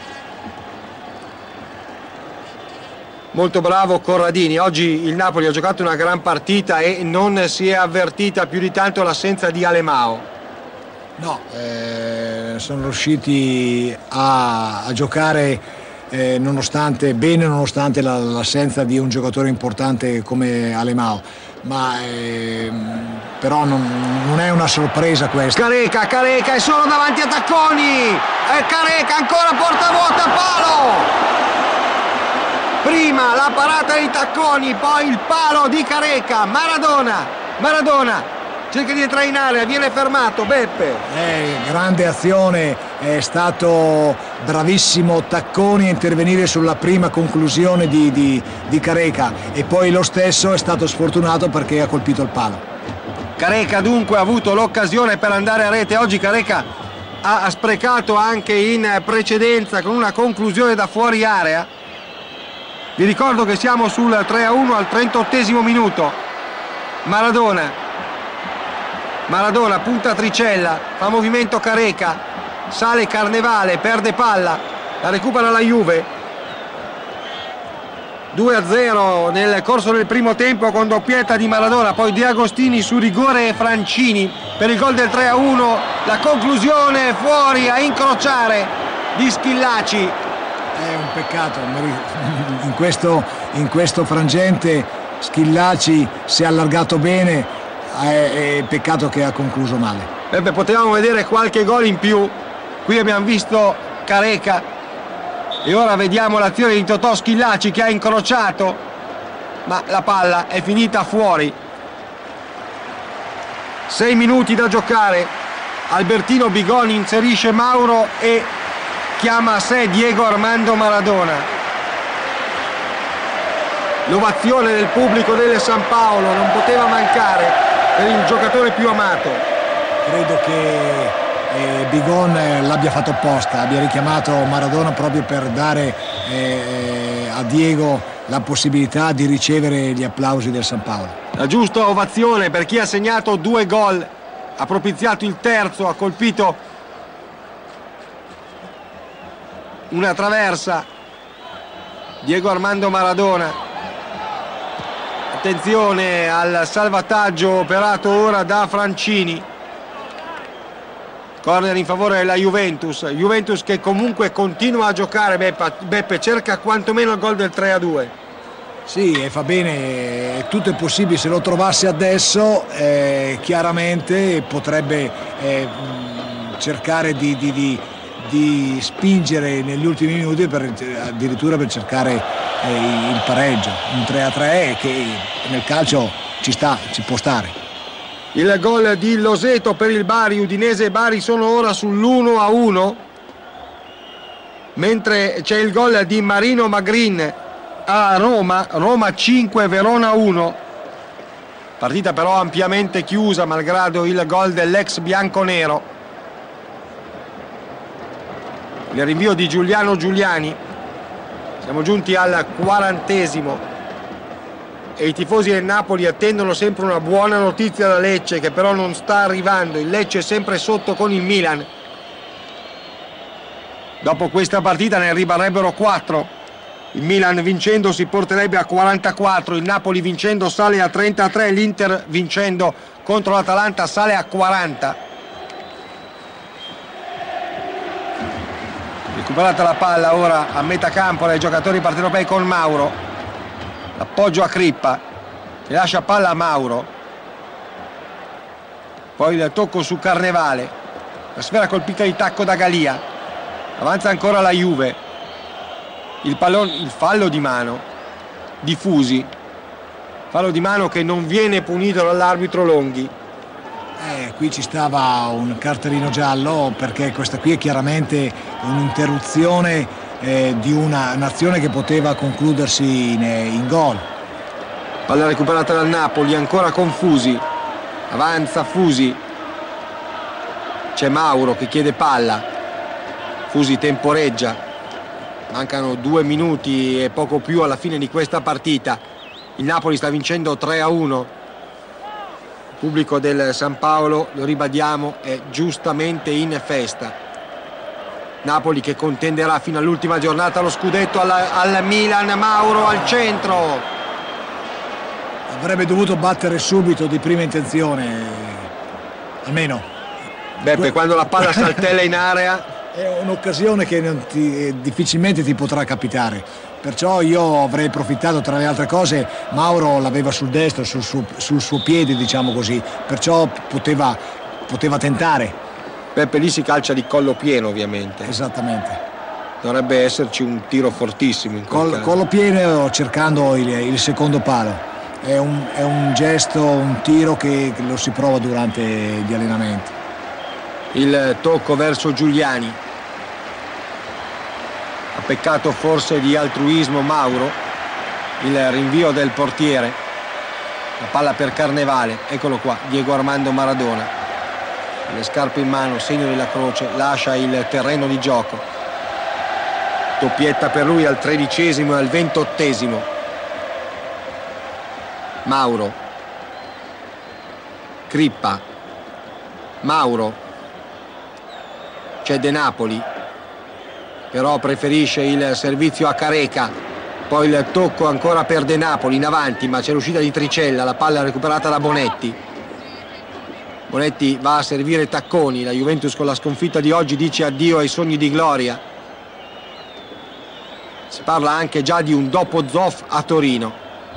Molto bravo Corradini. Oggi il Napoli ha giocato una gran partita e non si è avvertita più di tanto l'assenza di Alemao. No, eh, sono riusciti a, a giocare eh, nonostante, bene nonostante la, l'assenza di un giocatore importante come Alemao. Ma eh, però non, non è una sorpresa questa. Careca, Careca è solo davanti a Tacconi e Careca ancora porta vuota, palo. Prima la parata di Tacconi, poi il palo di Careca. Maradona, Maradona cerca di entrare in area, viene fermato Beppe. Eh, grande azione, è stato bravissimo Tacconi a intervenire sulla prima conclusione di, di, di Careca, e poi lo stesso è stato sfortunato perché ha colpito il palo. Careca dunque ha avuto l'occasione per andare a rete. Oggi Careca ha sprecato anche in precedenza con una conclusione da fuori area. Vi ricordo che siamo sul tre a uno al trentottesimo minuto. Maradona Maradona punta Tricella, fa movimento Careca, sale Carnevale, perde palla, la recupera la Juve. due a zero nel corso del primo tempo con doppietta di Maradona, poi De Agostini su rigore e Francini per il gol del tre a uno. La conclusione fuori a incrociare di Schillaci. È un peccato, in questo, in questo frangente Schillaci si è allargato bene. È, è peccato che ha concluso male. Beh, potevamo vedere qualche gol in più. Qui abbiamo visto Careca e ora vediamo l'azione di Totò Schillaci che ha incrociato, ma la palla è finita fuori. Sei minuti da giocare. Albertino Bigoni inserisce Mauro e chiama a sé Diego Armando Maradona. L'ovazione del pubblico del San Paolo non poteva mancare per il giocatore più amato. Credo che eh, Bigon l'abbia fatto apposta, abbia richiamato Maradona proprio per dare eh, a Diego la possibilità di ricevere gli applausi del San Paolo. La giusta ovazione per chi ha segnato due gol, ha propiziato il terzo, ha colpito una traversa. Diego Armando Maradona. Attenzione al salvataggio operato ora da Francini. Corner in favore della Juventus. Juventus che comunque continua a giocare. Beppe, Beppe cerca quantomeno il gol del tre a due. Sì, e fa bene, tutto è possibile. Se lo trovasse adesso eh, chiaramente potrebbe eh, cercare di, di, di, di spingere negli ultimi minuti per, addirittura per cercare eh, il pareggio, un tre a tre che nel calcio ci sta, ci può stare. Il gol di Loseto per il Bari. Udinese e Bari sono ora sull'uno a uno, mentre c'è il gol di Marino Magrin a Roma, Roma cinque, Verona uno. Partita però ampiamente chiusa malgrado il gol dell'ex bianconero. Il rinvio di Giuliano Giuliani. Siamo giunti al quarantesimo e i tifosi del Napoli attendono sempre una buona notizia da Lecce, che però non sta arrivando. Il Lecce è sempre sotto con il Milan. Dopo questa partita ne rimarrebbero quattro. Il Milan vincendo si porterebbe a quarantaquattro, il Napoli vincendo sale a trentatré, l'Inter vincendo contro l'Atalanta sale a quaranta. Recuperata la palla ora a metà campo dai giocatori partenopei con Mauro. L'appoggio a Crippa, che lascia palla a Mauro. Poi il tocco su Carnevale. La sfera colpita di tacco da Galia. Avanza ancora la Juve. Il, pallone, il fallo di mano di Fusi. Fallo di mano che non viene punito dall'arbitro Longhi. Eh, qui ci stava un cartellino giallo, perché questa qui è chiaramente un'interruzione eh, di una, un'azione che poteva concludersi in, in gol. Palla recuperata dal Napoli, ancora con Fusi. Avanza Fusi. C'è Mauro che chiede palla. Fusi temporeggia. Mancano due minuti e poco più alla fine di questa partita. Il Napoli sta vincendo tre a uno. Il pubblico del San Paolo, lo ribadiamo, è giustamente in festa. Napoli che contenderà fino all'ultima giornata lo scudetto al, al Milan. Mauro al centro. Avrebbe dovuto battere subito di prima intenzione, almeno. Beppe, quando la palla saltella in area... È un'occasione che non ti, difficilmente ti potrà capitare, perciò io avrei approfittato. Tra le altre cose Mauro l'aveva sul destro, sul suo, sul suo piede, diciamo così, perciò poteva, poteva tentare. Beppe, lì si calcia di collo pieno ovviamente. Esattamente. Dovrebbe esserci un tiro fortissimo in quel Col, collo pieno, cercando il, il secondo palo. È un, è un gesto, un tiro che lo si prova durante gli allenamenti. Il tocco verso Giuliani. Ha peccato forse di altruismo Mauro. Il rinvio del portiere. La palla per Carnevale. Eccolo qua, Diego Armando Maradona. Le scarpe in mano, segno della croce, lascia il terreno di gioco. Doppietta per lui al tredicesimo e al ventottesimo. Mauro. Crippa. Mauro. C'è De Napoli, però preferisce il servizio a Careca. Poi il tocco ancora per De Napoli in avanti, ma c'è l'uscita di Tricella, la palla recuperata da Bonetti. Bonetti va a servire Tacconi. La Juventus con la sconfitta di oggi dice addio ai sogni di gloria. Si parla anche già di un dopo Zoff a Torino.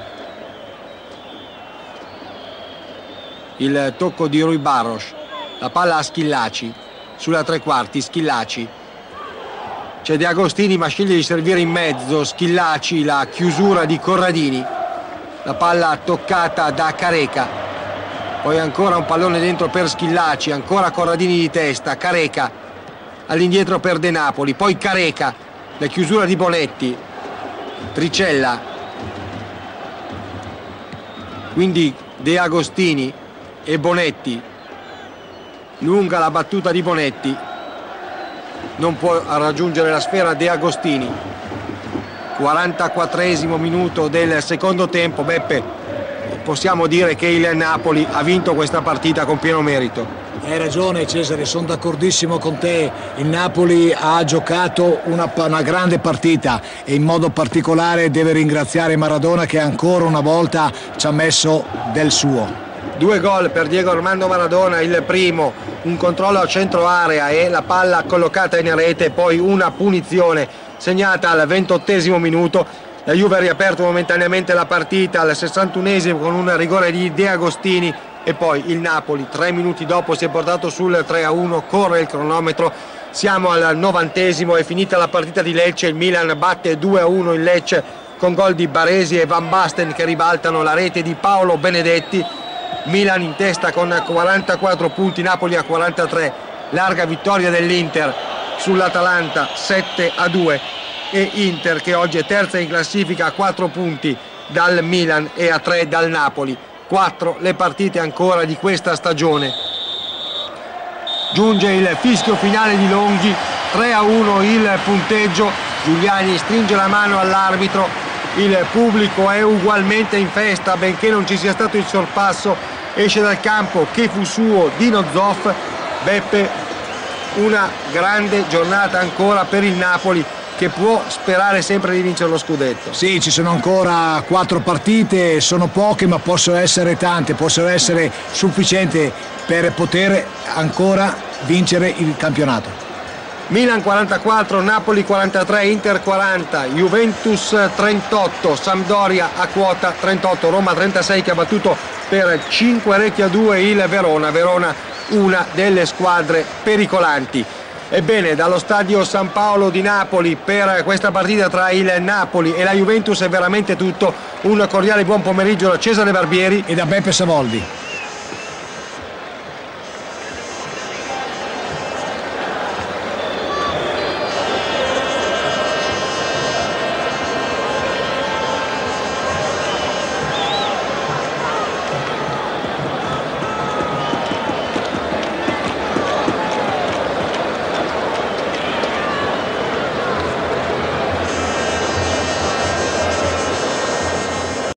Il tocco di Rui Barros, la palla a Schillaci. Sulla tre quarti, Schillaci. C'è De Agostini, ma sceglie di servire in mezzo. Schillaci, la chiusura di Corradini. La palla toccata da Careca. Poi ancora un pallone dentro per Schillaci. Ancora Corradini di testa. Careca all'indietro per De Napoli. Poi Careca, la chiusura di Bonetti. Tricella. Quindi De Agostini e Bonetti. Lunga la battuta di Bonetti, non può raggiungere la sfera De Agostini. quarantaquattresimo minuto del secondo tempo. Beppe, possiamo dire che il Napoli ha vinto questa partita con pieno merito. Hai ragione Cesare, sono d'accordissimo con te. Il Napoli ha giocato una, una grande partita e in modo particolare deve ringraziare Maradona, che ancora una volta ci ha messo del suo. Due gol per Diego Armando Maradona, il primo un controllo a centro area e la palla collocata in rete, poi una punizione segnata al ventottesimo minuto. La Juve ha riaperto momentaneamente la partita al sessantunesimo con un rigore di De Agostini e poi il Napoli tre minuti dopo si è portato sul tre a uno, corre il cronometro Siamo al novantesimo, è finita la partita di Lecce, il Milan batte due a uno il Lecce con gol di Baresi e Van Basten che ribaltano la rete di Paolo Benedetti. Milan in testa con quarantaquattro punti, Napoli a quarantatré, larga vittoria dell'Inter sull'Atalanta sette a due, e Inter che oggi è terza in classifica a quattro punti dal Milan e a tre dal Napoli. quattro le partite ancora di questa stagione. Giunge il fischio finale di Longhi, tre a uno il punteggio. Giuliani stringe la mano all'arbitro, il pubblico è ugualmente in festa benché non ci sia stato il sorpasso. Esce dal campo che fu suo Dino Zoff. Beppe, una grande giornata ancora per il Napoli che può sperare sempre di vincere lo scudetto. Sì, ci sono ancora quattro partite, sono poche ma possono essere tante, possono essere sufficienti per poter ancora vincere il campionato. Milan quarantaquattro, Napoli quarantatré, Inter quaranta, Juventus trentotto, Sampdoria a quota trentotto, Roma trentasei che ha battuto per cinque reti a due il Verona. Verona una delle squadre pericolanti. Ebbene, dallo stadio San Paolo di Napoli per questa partita tra il Napoli e la Juventus è veramente tutto. Un cordiale buon pomeriggio da Cesare Barbieri e da Beppe Savoldi.